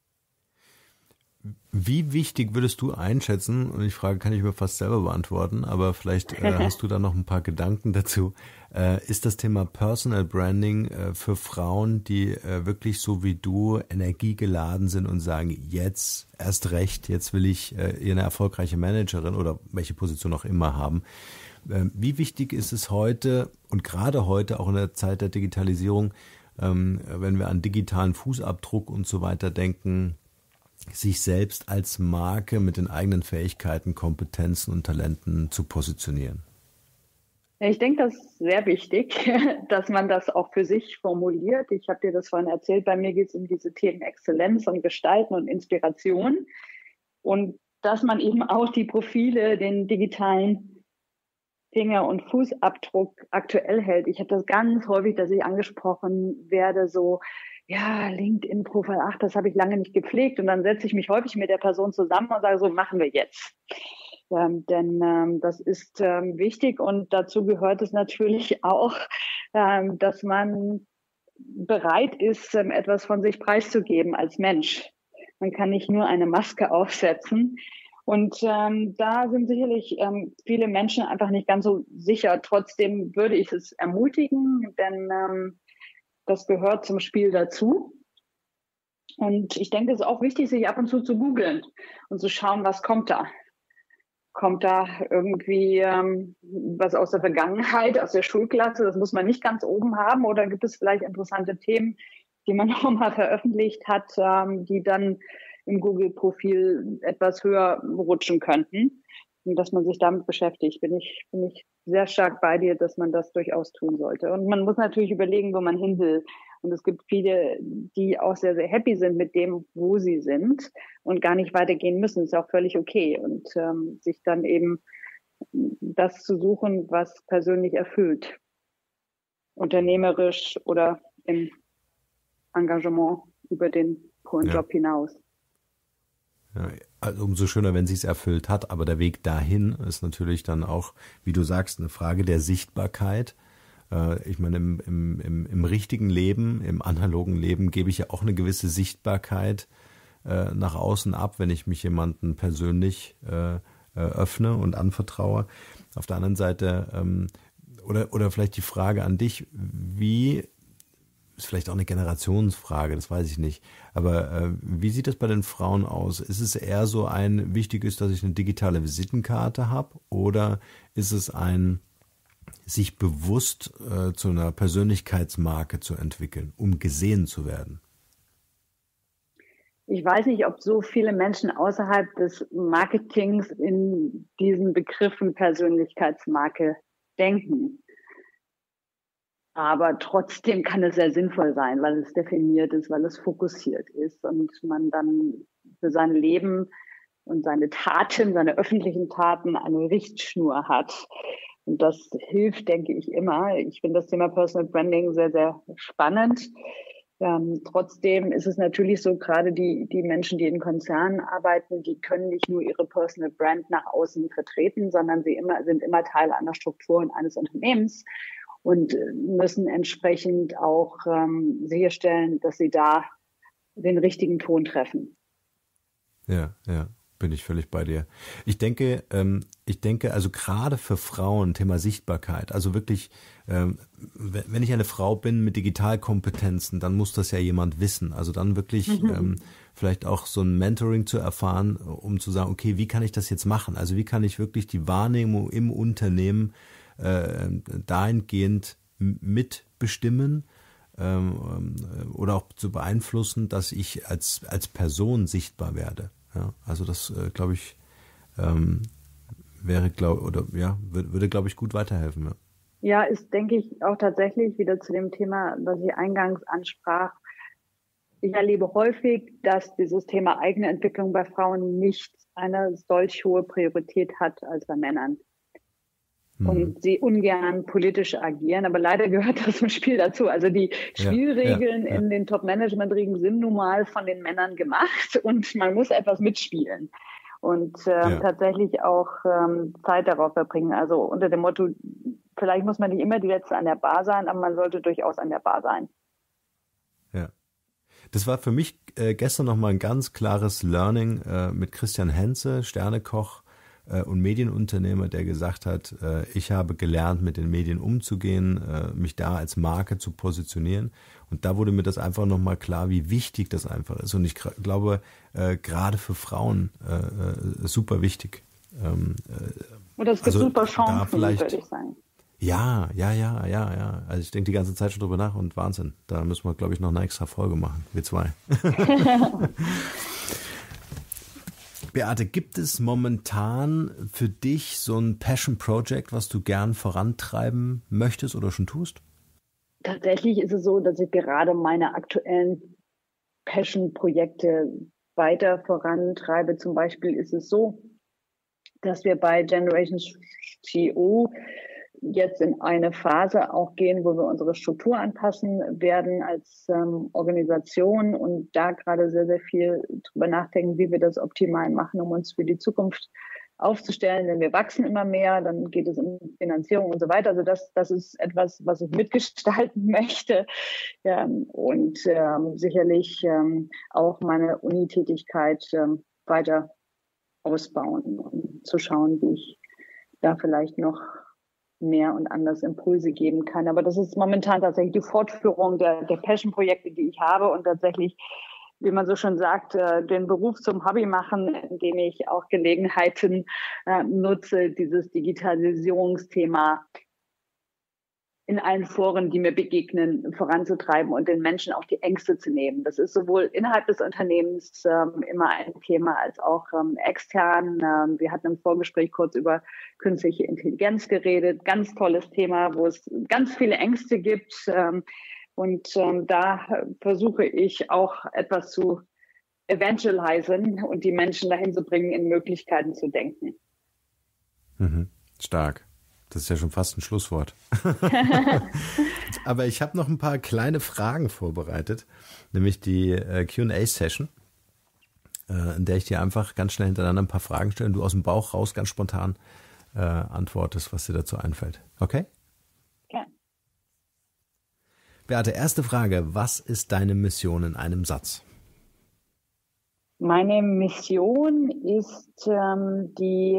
Wie wichtig würdest du einschätzen, und die Frage kann ich mir fast selber beantworten, aber vielleicht äh, hast du da noch ein paar Gedanken dazu, äh, ist das Thema Personal Branding äh, für Frauen, die äh, wirklich so wie du energiegeladen sind und sagen, jetzt erst recht, jetzt will ich äh, eine erfolgreiche Managerin oder welche Position auch immer haben. Äh, wie wichtig ist es heute und gerade heute auch in der Zeit der Digitalisierung, ähm, wenn wir an digitalen Fußabdruck und so weiter denken, sich selbst als Marke mit den eigenen Fähigkeiten, Kompetenzen und Talenten zu positionieren? Ja, ich denke, das ist sehr wichtig, dass man das auch für sich formuliert. Ich habe dir das vorhin erzählt, bei mir geht es um diese Themen Exzellenz und Gestalten und Inspiration. Und dass man eben auch die Profile, den digitalen Finger- und Fußabdruck aktuell hält. Ich habe das ganz häufig, dass ich angesprochen werde, so, ja, LinkedIn-Profil, ach, das habe ich lange nicht gepflegt. Und dann setze ich mich häufig mit der Person zusammen und sage, so machen wir jetzt. Ähm, denn ähm, das ist ähm, wichtig und dazu gehört es natürlich auch, ähm, dass man bereit ist, ähm, etwas von sich preiszugeben als Mensch. Man kann nicht nur eine Maske aufsetzen. Und ähm, da sind sicherlich ähm, viele Menschen einfach nicht ganz so sicher. Trotzdem würde ich es ermutigen, denn ähm, das gehört zum Spiel dazu. Und ich denke, es ist auch wichtig, sich ab und zu zu googeln und zu schauen, was kommt da. Kommt da irgendwie ähm, was aus der Vergangenheit, aus der Schulklasse? Das muss man nicht ganz oben haben. Oder gibt es vielleicht interessante Themen, die man noch mal veröffentlicht hat, ähm, die dann im Google-Profil etwas höher rutschen könnten? Und dass man sich damit beschäftigt, bin ich, bin ich sehr stark bei dir, dass man das durchaus tun sollte. Und man muss natürlich überlegen, wo man hin will. Und es gibt viele, die auch sehr, sehr happy sind mit dem, wo sie sind und gar nicht weitergehen müssen. Ist auch völlig okay. Und ähm, sich dann eben das zu suchen, was persönlich erfüllt. Unternehmerisch oder im Engagement über den puren Ja. Job hinaus. Ja, also umso schöner, wenn sie es erfüllt hat, aber der Weg dahin ist natürlich dann auch, wie du sagst, eine Frage der Sichtbarkeit. Äh, ich meine, im, im, im, im richtigen Leben, im analogen Leben gebe ich ja auch eine gewisse Sichtbarkeit äh, nach außen ab, wenn ich mich jemandem persönlich äh, öffne und anvertraue. Auf der anderen Seite, ähm, oder, oder vielleicht die Frage an dich, wie ist vielleicht auch eine Generationsfrage, das weiß ich nicht. Aber äh, wie sieht das bei den Frauen aus? Ist es eher so ein, wichtig ist, dass ich eine digitale Visitenkarte habe? Oder ist es ein, sich bewusst äh, zu einer Persönlichkeitsmarke zu entwickeln, um gesehen zu werden? Ich weiß nicht, ob so viele Menschen außerhalb des Marketings in diesen Begriffen Persönlichkeitsmarke denken. Aber trotzdem kann es sehr sinnvoll sein, weil es definiert ist, weil es fokussiert ist und man dann für sein Leben und seine Taten, seine öffentlichen Taten eine Richtschnur hat. Und das hilft, denke ich, immer. Ich finde das Thema Personal Branding sehr, sehr spannend. Ähm, trotzdem ist es natürlich so, gerade die, die Menschen, die in Konzernen arbeiten, die können nicht nur ihre Personal Brand nach außen vertreten, sondern sie immer, sind immer Teil einer Struktur und eines Unternehmens. Und müssen entsprechend auch ähm, sicherstellen, dass sie da den richtigen Ton treffen. Ja, ja, bin ich völlig bei dir. Ich denke, ähm, ich denke, also gerade für Frauen, Thema Sichtbarkeit, also wirklich, ähm, wenn ich eine Frau bin mit Digitalkompetenzen, dann muss das ja jemand wissen. Also dann wirklich mhm. ähm, vielleicht auch so ein Mentoring zu erfahren, um zu sagen, okay, wie kann ich das jetzt machen? Also wie kann ich wirklich die Wahrnehmung im Unternehmen Äh, dahingehend mitbestimmen ähm, oder auch zu beeinflussen, dass ich als als Person sichtbar werde. Ja, also das äh, glaube ich ähm, wäre glaube oder ja würde, würde glaube ich gut weiterhelfen. Ja. Ja, ist denke ich auch tatsächlich wieder zu dem Thema, was ich eingangs ansprach, ich erlebe häufig, dass dieses Thema eigene Entwicklung bei Frauen nicht eine solch hohe Priorität hat als bei Männern. Mhm. Und sie ungern politisch agieren. Aber leider gehört das zum Spiel dazu. Also die Spielregeln ja, ja, ja. in den Top-Management-Riegen sind nun mal von den Männern gemacht und man muss etwas mitspielen. Und äh, ja. tatsächlich auch ähm, Zeit darauf verbringen. Also unter dem Motto, vielleicht muss man nicht immer die Letzte an der Bar sein, aber man sollte durchaus an der Bar sein. Ja. Das war für mich äh, gestern nochmal ein ganz klares Learning äh, mit Christian Henze, Sternekoch äh, und Medienunternehmer, der gesagt hat, äh, ich habe gelernt, mit den Medien umzugehen, äh, mich da als Marke zu positionieren. Und da wurde mir das einfach nochmal klar, wie wichtig das einfach ist. Und ich glaube, äh, gerade für Frauen äh, super wichtig. Ähm, äh, und es gibt also super Chancen, würde ich sagen. Ja, ja, ja, ja, ja. Also ich denke die ganze Zeit schon drüber nach und Wahnsinn. Da müssen wir, glaube ich, noch eine extra Folge machen. Wir zwei. Beate, gibt es momentan für dich so ein Passion Project, was du gern vorantreiben möchtest oder schon tust? Tatsächlich ist es so, dass ich gerade meine aktuellen Passion-Projekte weiter vorantreibe. Zum Beispiel ist es so, dass wir bei Generation C O jetzt in eine Phase auch gehen, wo wir unsere Struktur anpassen werden als ähm, Organisation und da gerade sehr, sehr viel drüber nachdenken, wie wir das optimal machen, um uns für die Zukunft aufzustellen. Denn wir wachsen immer mehr, dann geht es um Finanzierung und so weiter. Also das, das ist etwas, was ich mitgestalten möchte. Ja, und ähm, sicherlich ähm, auch meine Unitätigkeit ähm, weiter ausbauen und zu schauen, wie ich da vielleicht noch mehr und anders Impulse geben kann. Aber das ist momentan tatsächlich die Fortführung der, der Passion-Projekte, die ich habe und tatsächlich, wie man so schon sagt, den Beruf zum Hobby machen, indem ich auch Gelegenheiten äh, nutze, dieses Digitalisierungsthema in allen Foren, die mir begegnen, voranzutreiben und den Menschen auch die Ängste zu nehmen. Das ist sowohl innerhalb des Unternehmens ähm, immer ein Thema als auch ähm, extern. Ähm, wir hatten im Vorgespräch kurz über künstliche Intelligenz geredet. Ganz tolles Thema, wo es ganz viele Ängste gibt. Ähm, und ähm, da versuche ich auch etwas zu evangelisieren und die Menschen dahin zu bringen, in Möglichkeiten zu denken. Mhm. Stark. Das ist ja schon fast ein Schlusswort. Aber ich habe noch ein paar kleine Fragen vorbereitet, nämlich die äh, Q und A-Session, äh, in der ich dir einfach ganz schnell hintereinander ein paar Fragen stelle und du aus dem Bauch raus ganz spontan äh, antwortest, was dir dazu einfällt. Okay? Ja. Beate, erste Frage. Was ist deine Mission in einem Satz? Meine Mission ist, ähm, die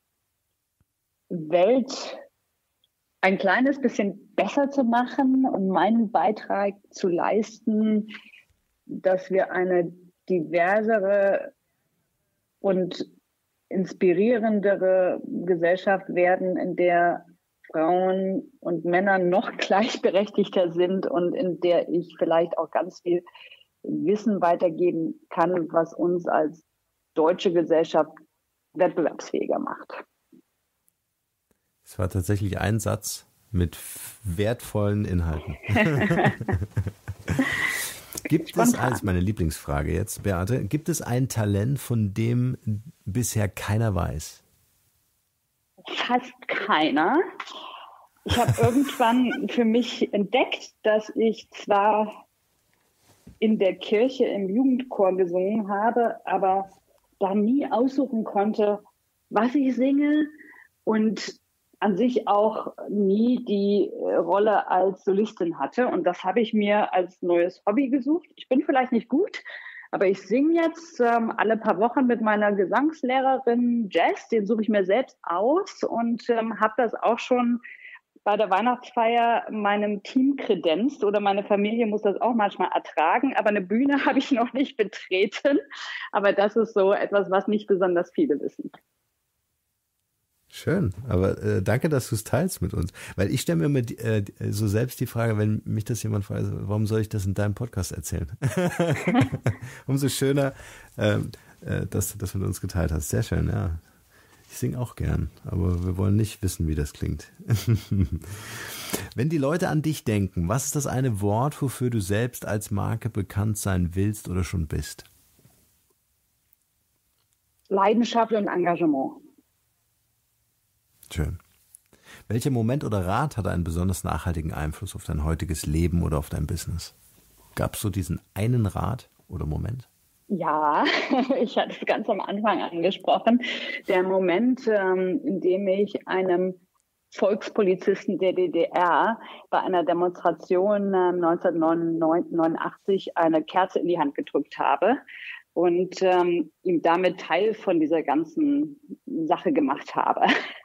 Welt ein kleines bisschen besser zu machen und meinen Beitrag zu leisten, dass wir eine diversere und inspirierendere Gesellschaft werden, in der Frauen und Männer noch gleichberechtigter sind und in der ich vielleicht auch ganz viel Wissen weitergeben kann, was uns als deutsche Gesellschaft wettbewerbsfähiger macht. Es war tatsächlich ein Satz mit wertvollen Inhalten. Gibt Spontan. es, als meine Lieblingsfrage jetzt, Beate, gibt es ein Talent, von dem bisher keiner weiß? Fast keiner. Ich habe irgendwann für mich entdeckt, dass ich zwar in der Kirche im Jugendchor gesungen habe, aber da nie aussuchen konnte, was ich singe und an sich auch nie die Rolle als Solistin hatte. Und das habe ich mir als neues Hobby gesucht. Ich bin vielleicht nicht gut, aber ich singe jetzt ähm, alle paar Wochen mit meiner Gesangslehrerin Jazz. Den suche ich mir selbst aus und ähm, habe das auch schon bei der Weihnachtsfeier meinem Team kredenzt oder meine Familie muss das auch manchmal ertragen. Aber eine Bühne habe ich noch nicht betreten. Aber das ist so etwas, was nicht besonders viele wissen. Schön, aber äh, danke, dass du es teilst mit uns. Weil ich stelle mir immer die, äh, so selbst die Frage, wenn mich das jemand fragt, warum soll ich das in deinem Podcast erzählen? Umso schöner, äh, äh, dass du das mit uns geteilt hast. Sehr schön, ja. Ich singe auch gern, aber wir wollen nicht wissen, wie das klingt. Wenn die Leute an dich denken, was ist das eine Wort, wofür du selbst als Marke bekannt sein willst oder schon bist? Leidenschaft und Engagement. Schön. Welcher Moment oder Rat hatte einen besonders nachhaltigen Einfluss auf dein heutiges Leben oder auf dein Business? Gab es so diesen einen Rat oder Moment? Ja, ich hatte es ganz am Anfang angesprochen. Der Moment, ähm, in dem ich einem Volkspolizisten der D D R bei einer Demonstration äh, neunzehnhundertneunundachtzig eine Kerze in die Hand gedrückt habe und ähm, ihm damit Teil von dieser ganzen Sache gemacht habe.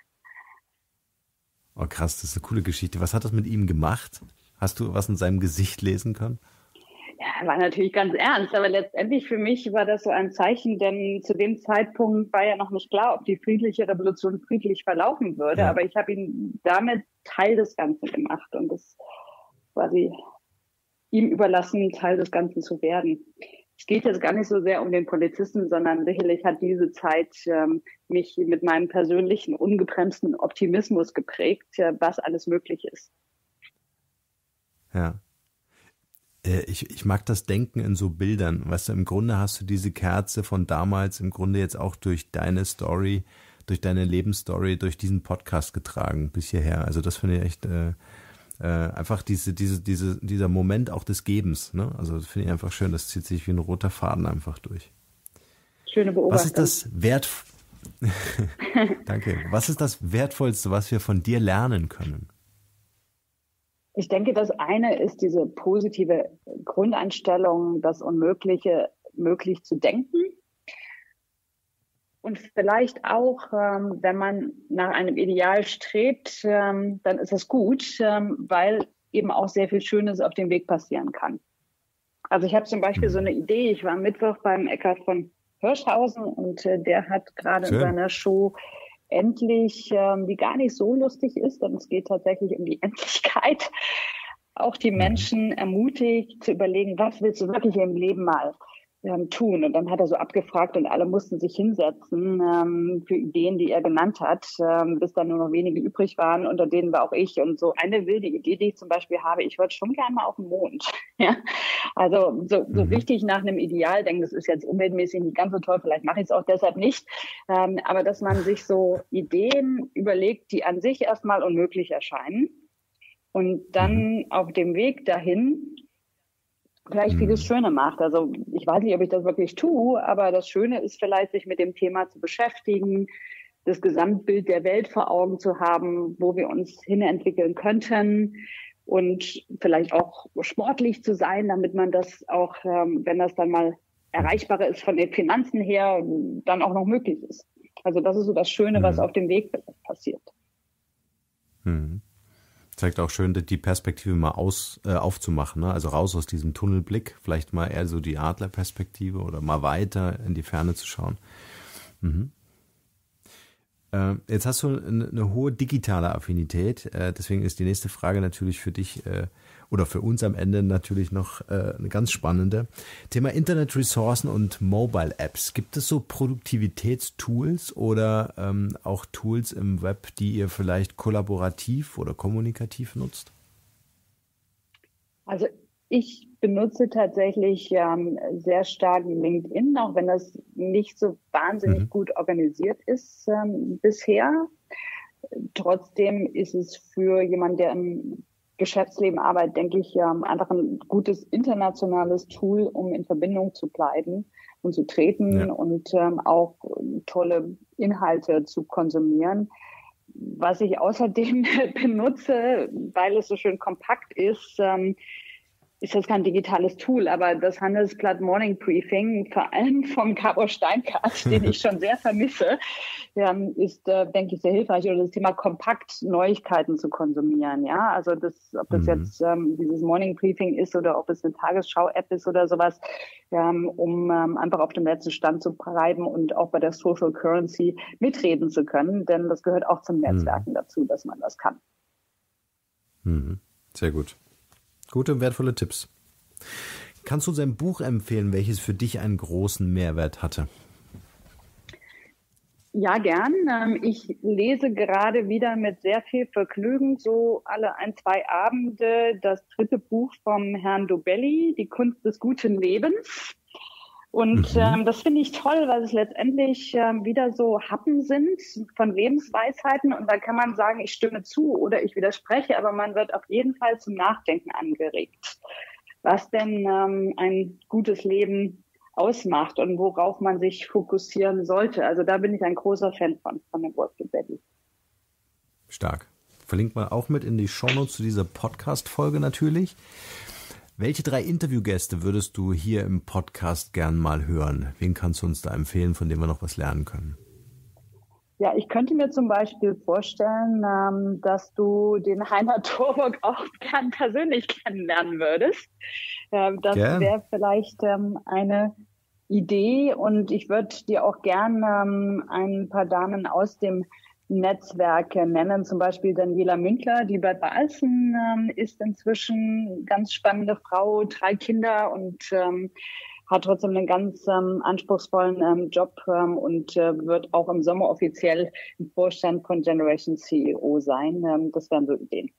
Oh krass, das ist eine coole Geschichte. Was hat das mit ihm gemacht? Hast du was in seinem Gesicht lesen können? Ja, war natürlich ganz ernst, aber letztendlich für mich war das so ein Zeichen, denn zu dem Zeitpunkt war ja noch nicht klar, ob die friedliche Revolution friedlich verlaufen würde, ja. Aber ich habe ihn damit Teil des Ganzen gemacht und es quasi ihm überlassen, Teil des Ganzen zu werden. Es geht jetzt gar nicht so sehr um den Polizisten, sondern sicherlich hat diese Zeit ähm, mich mit meinem persönlichen, ungebremsten Optimismus geprägt, äh, was alles möglich ist. Ja. Ich, ich mag das Denken in so Bildern. Weißt du, im Grunde hast du diese Kerze von damals im Grunde jetzt auch durch deine Story, durch deine Lebensstory, durch diesen Podcast getragen bis hierher. Also das finde ich echt äh, äh, einfach diese, diese, diese, dieser Moment auch des Gebens. Ne? Also das finde ich einfach schön. Das zieht sich wie ein roter Faden einfach durch. Schöne Beobachtung. Was ist das Wert? Danke. Was ist das Wertvollste, was wir von dir lernen können? Ich denke, das eine ist diese positive Grundeinstellung, das Unmögliche möglich zu denken. Und vielleicht auch, ähm, wenn man nach einem Ideal strebt, ähm, dann ist das gut, ähm, weil eben auch sehr viel Schönes auf dem Weg passieren kann. Also ich habe zum Beispiel so eine Idee, ich war am Mittwoch beim Eckhard von Hirschhausen und äh, der hat gerade in seiner Show endlich, ähm, die gar nicht so lustig ist, denn es geht tatsächlich um die Endlichkeit, auch die Menschen ermutigt zu überlegen, was willst du wirklich im Leben mal ähm, tun? Und dann hat er so abgefragt und alle mussten sich hinsetzen ähm, für Ideen, die er genannt hat, ähm, bis dann nur noch wenige übrig waren, unter denen war auch ich. Und so eine wilde Idee, die ich zum Beispiel habe, ich wollte schon gerne mal auf den Mond. Ja? Also so, so mhm. richtig nach einem Ideal denken, das ist jetzt umweltmäßig nicht ganz so toll, vielleicht mache ich es auch deshalb nicht. Ähm, aber dass man sich so Ideen überlegt, die an sich erstmal unmöglich erscheinen und dann auf dem Weg dahin vielleicht vieles Schöne macht. Also ich weiß nicht, ob ich das wirklich tue, aber das Schöne ist vielleicht, sich mit dem Thema zu beschäftigen, das Gesamtbild der Welt vor Augen zu haben, wo wir uns hinentwickeln könnten und vielleicht auch sportlich zu sein, damit man das auch, ähm, wenn das dann mal erreichbarer ist von den Finanzen her, dann auch noch möglich ist. Also das ist so das Schöne, was auf dem Weg passiert. Mhm. Zeigt auch schön, die Perspektive mal aus, äh, aufzumachen, ne? Also raus aus diesem Tunnelblick, vielleicht mal eher so die Adlerperspektive oder mal weiter in die Ferne zu schauen. Mhm. Äh, jetzt hast du eine, eine hohe digitale Affinität, äh, deswegen ist die nächste Frage natürlich für dich äh, oder für uns am Ende natürlich noch äh, eine ganz spannende. Thema Internet-Ressourcen und Mobile-Apps. Gibt es so Produktivitätstools oder ähm, auch Tools im Web, die ihr vielleicht kollaborativ oder kommunikativ nutzt? Also ich benutze tatsächlich ähm, sehr stark LinkedIn, auch wenn das nicht so wahnsinnig mhm. gut organisiert ist ähm, bisher. Trotzdem ist es für jemanden, der im Geschäftsleben arbeitet, denke ich, ähm, einfach ein gutes internationales Tool, um in Verbindung zu bleiben und zu treten ja. und ähm, auch tolle Inhalte zu konsumieren. Was ich außerdem benutze, weil es so schön kompakt ist, ähm, ist das kein digitales Tool, aber das Handelsblatt Morning Briefing, vor allem vom Gabor Steinkart, den ich schon sehr vermisse, ähm, ist, äh, denke ich, sehr hilfreich, oder das Thema kompakt Neuigkeiten zu konsumieren. Ja, also das, ob das mhm. jetzt ähm, dieses Morning Briefing ist oder ob es eine Tagesschau-App ist oder sowas, ähm, um ähm, einfach auf dem letzten Stand zu bleiben und auch bei der Social Currency mitreden zu können, denn das gehört auch zum Netzwerken mhm. dazu, dass man das kann. Mhm. Sehr gut. Gute und wertvolle Tipps. Kannst du uns ein Buch empfehlen, welches für dich einen großen Mehrwert hatte? Ja, gern. Ich lese gerade wieder mit sehr viel Vergnügen, so alle ein, zwei Abende, das dritte Buch vom Herrn Dobelli, Die Kunst des guten Lebens. Und mhm. ähm, das finde ich toll, weil es letztendlich ähm, wieder so Happen sind von Lebensweisheiten. Und da kann man sagen, ich stimme zu oder ich widerspreche, aber man wird auf jeden Fall zum Nachdenken angeregt, was denn ähm, ein gutes Leben ausmacht und worauf man sich fokussieren sollte. Also da bin ich ein großer Fan von, von dem Wort Dobelli. Stark. Verlinkt man auch mit in die Shownotes zu dieser Podcast-Folge natürlich. Welche drei Interviewgäste würdest du hier im Podcast gern mal hören? Wen kannst du uns da empfehlen, von dem wir noch was lernen können? Ja, ich könnte mir zum Beispiel vorstellen, ähm, dass du den Heiner Torborg auch gern persönlich kennenlernen würdest. Ähm, das wäre vielleicht ähm, eine Idee und ich würde dir auch gern ähm, ein paar Damen aus dem Netzwerke nennen, zum Beispiel Daniela Münkler, die bei Balsen ähm, ist inzwischen eine ganz spannende Frau, drei Kinder und ähm, hat trotzdem einen ganz ähm, anspruchsvollen ähm, Job ähm, und äh, wird auch im Sommer offiziell im Vorstand von Generation C E O sein. Ähm, das wären so Ideen.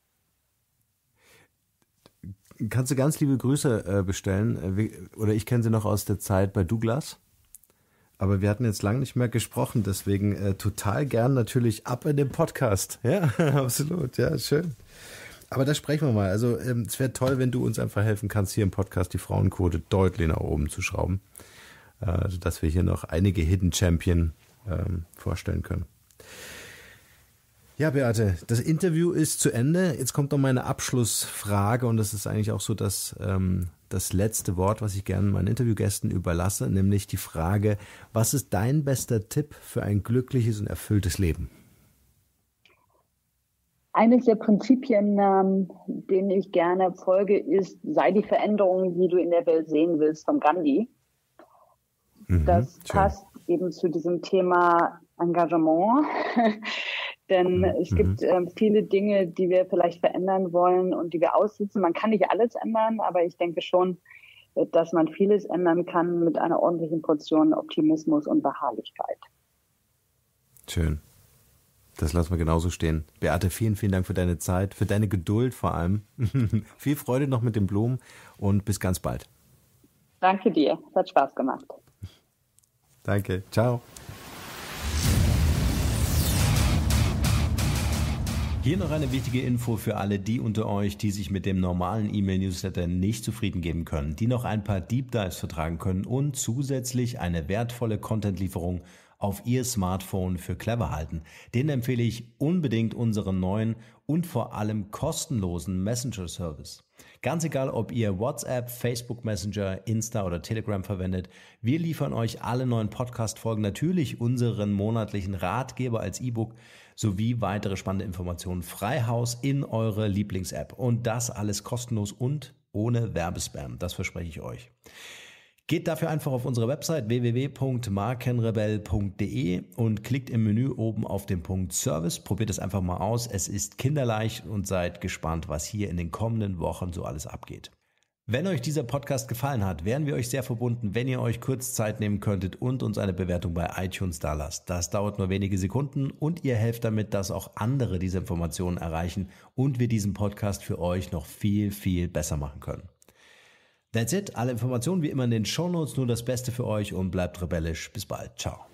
Kannst du ganz liebe Grüße äh, bestellen? Oder ich kenne sie noch aus der Zeit bei Douglas. Aber wir hatten jetzt lange nicht mehr gesprochen, deswegen äh, total gern natürlich ab in den Podcast. Ja, absolut, ja, schön. Aber da sprechen wir mal. Also ähm, es wäre toll, wenn du uns einfach helfen kannst, hier im Podcast die Frauenquote deutlich nach oben zu schrauben, äh, sodass wir hier noch einige Hidden Champion ähm, vorstellen können. Ja, Beate, das Interview ist zu Ende. Jetzt kommt noch meine Abschlussfrage und das ist eigentlich auch so das, ähm, das letzte Wort, was ich gerne meinen Interviewgästen überlasse, nämlich die Frage, was ist dein bester Tipp für ein glückliches und erfülltes Leben? Eines der Prinzipien, ähm, denen ich gerne folge, ist, sei die Veränderung, die du in der Welt sehen willst, von Gandhi. Mhm, das schön. Passt eben zu diesem Thema Engagement. Denn mhm. es gibt äh, viele Dinge, die wir vielleicht verändern wollen und die wir aussitzen. Man kann nicht alles ändern, aber ich denke schon, dass man vieles ändern kann mit einer ordentlichen Portion Optimismus und Beharrlichkeit. Schön. Das lassen wir genauso stehen. Beate, vielen, vielen Dank für deine Zeit, für deine Geduld vor allem. Viel Freude noch mit den Blumen und bis ganz bald. Danke dir. Es hat Spaß gemacht. Danke. Ciao. Hier noch eine wichtige Info für alle die unter euch, die sich mit dem normalen E-Mail-Newsletter nicht zufrieden geben können, die noch ein paar Deep Dives vertragen können und zusätzlich eine wertvolle Content-Lieferung auf ihr Smartphone für clever halten. Denen empfehle ich unbedingt unseren neuen und vor allem kostenlosen Messenger-Service. Ganz egal, ob ihr WhatsApp, Facebook Messenger, Insta oder Telegram verwendet, wir liefern euch alle neuen Podcast-Folgen, natürlich unseren monatlichen Ratgeber als E-Book sowie weitere spannende Informationen frei Haus in eure Lieblings-App. Und das alles kostenlos und ohne Werbespam, das verspreche ich euch. Geht dafür einfach auf unsere Website w w w punkt markenrebell punkt d e und klickt im Menü oben auf den Punkt Service. Probiert es einfach mal aus. Es ist kinderleicht und seid gespannt, was hier in den kommenden Wochen so alles abgeht. Wenn euch dieser Podcast gefallen hat, wären wir euch sehr verbunden, wenn ihr euch kurz Zeit nehmen könntet und uns eine Bewertung bei iTunes da lasst. Das dauert nur wenige Sekunden und ihr helft damit, dass auch andere diese Informationen erreichen und wir diesen Podcast für euch noch viel, viel besser machen können. That's it. Alle Informationen wie immer in den Shownotes. Nur das Beste für euch und bleibt rebellisch. Bis bald. Ciao.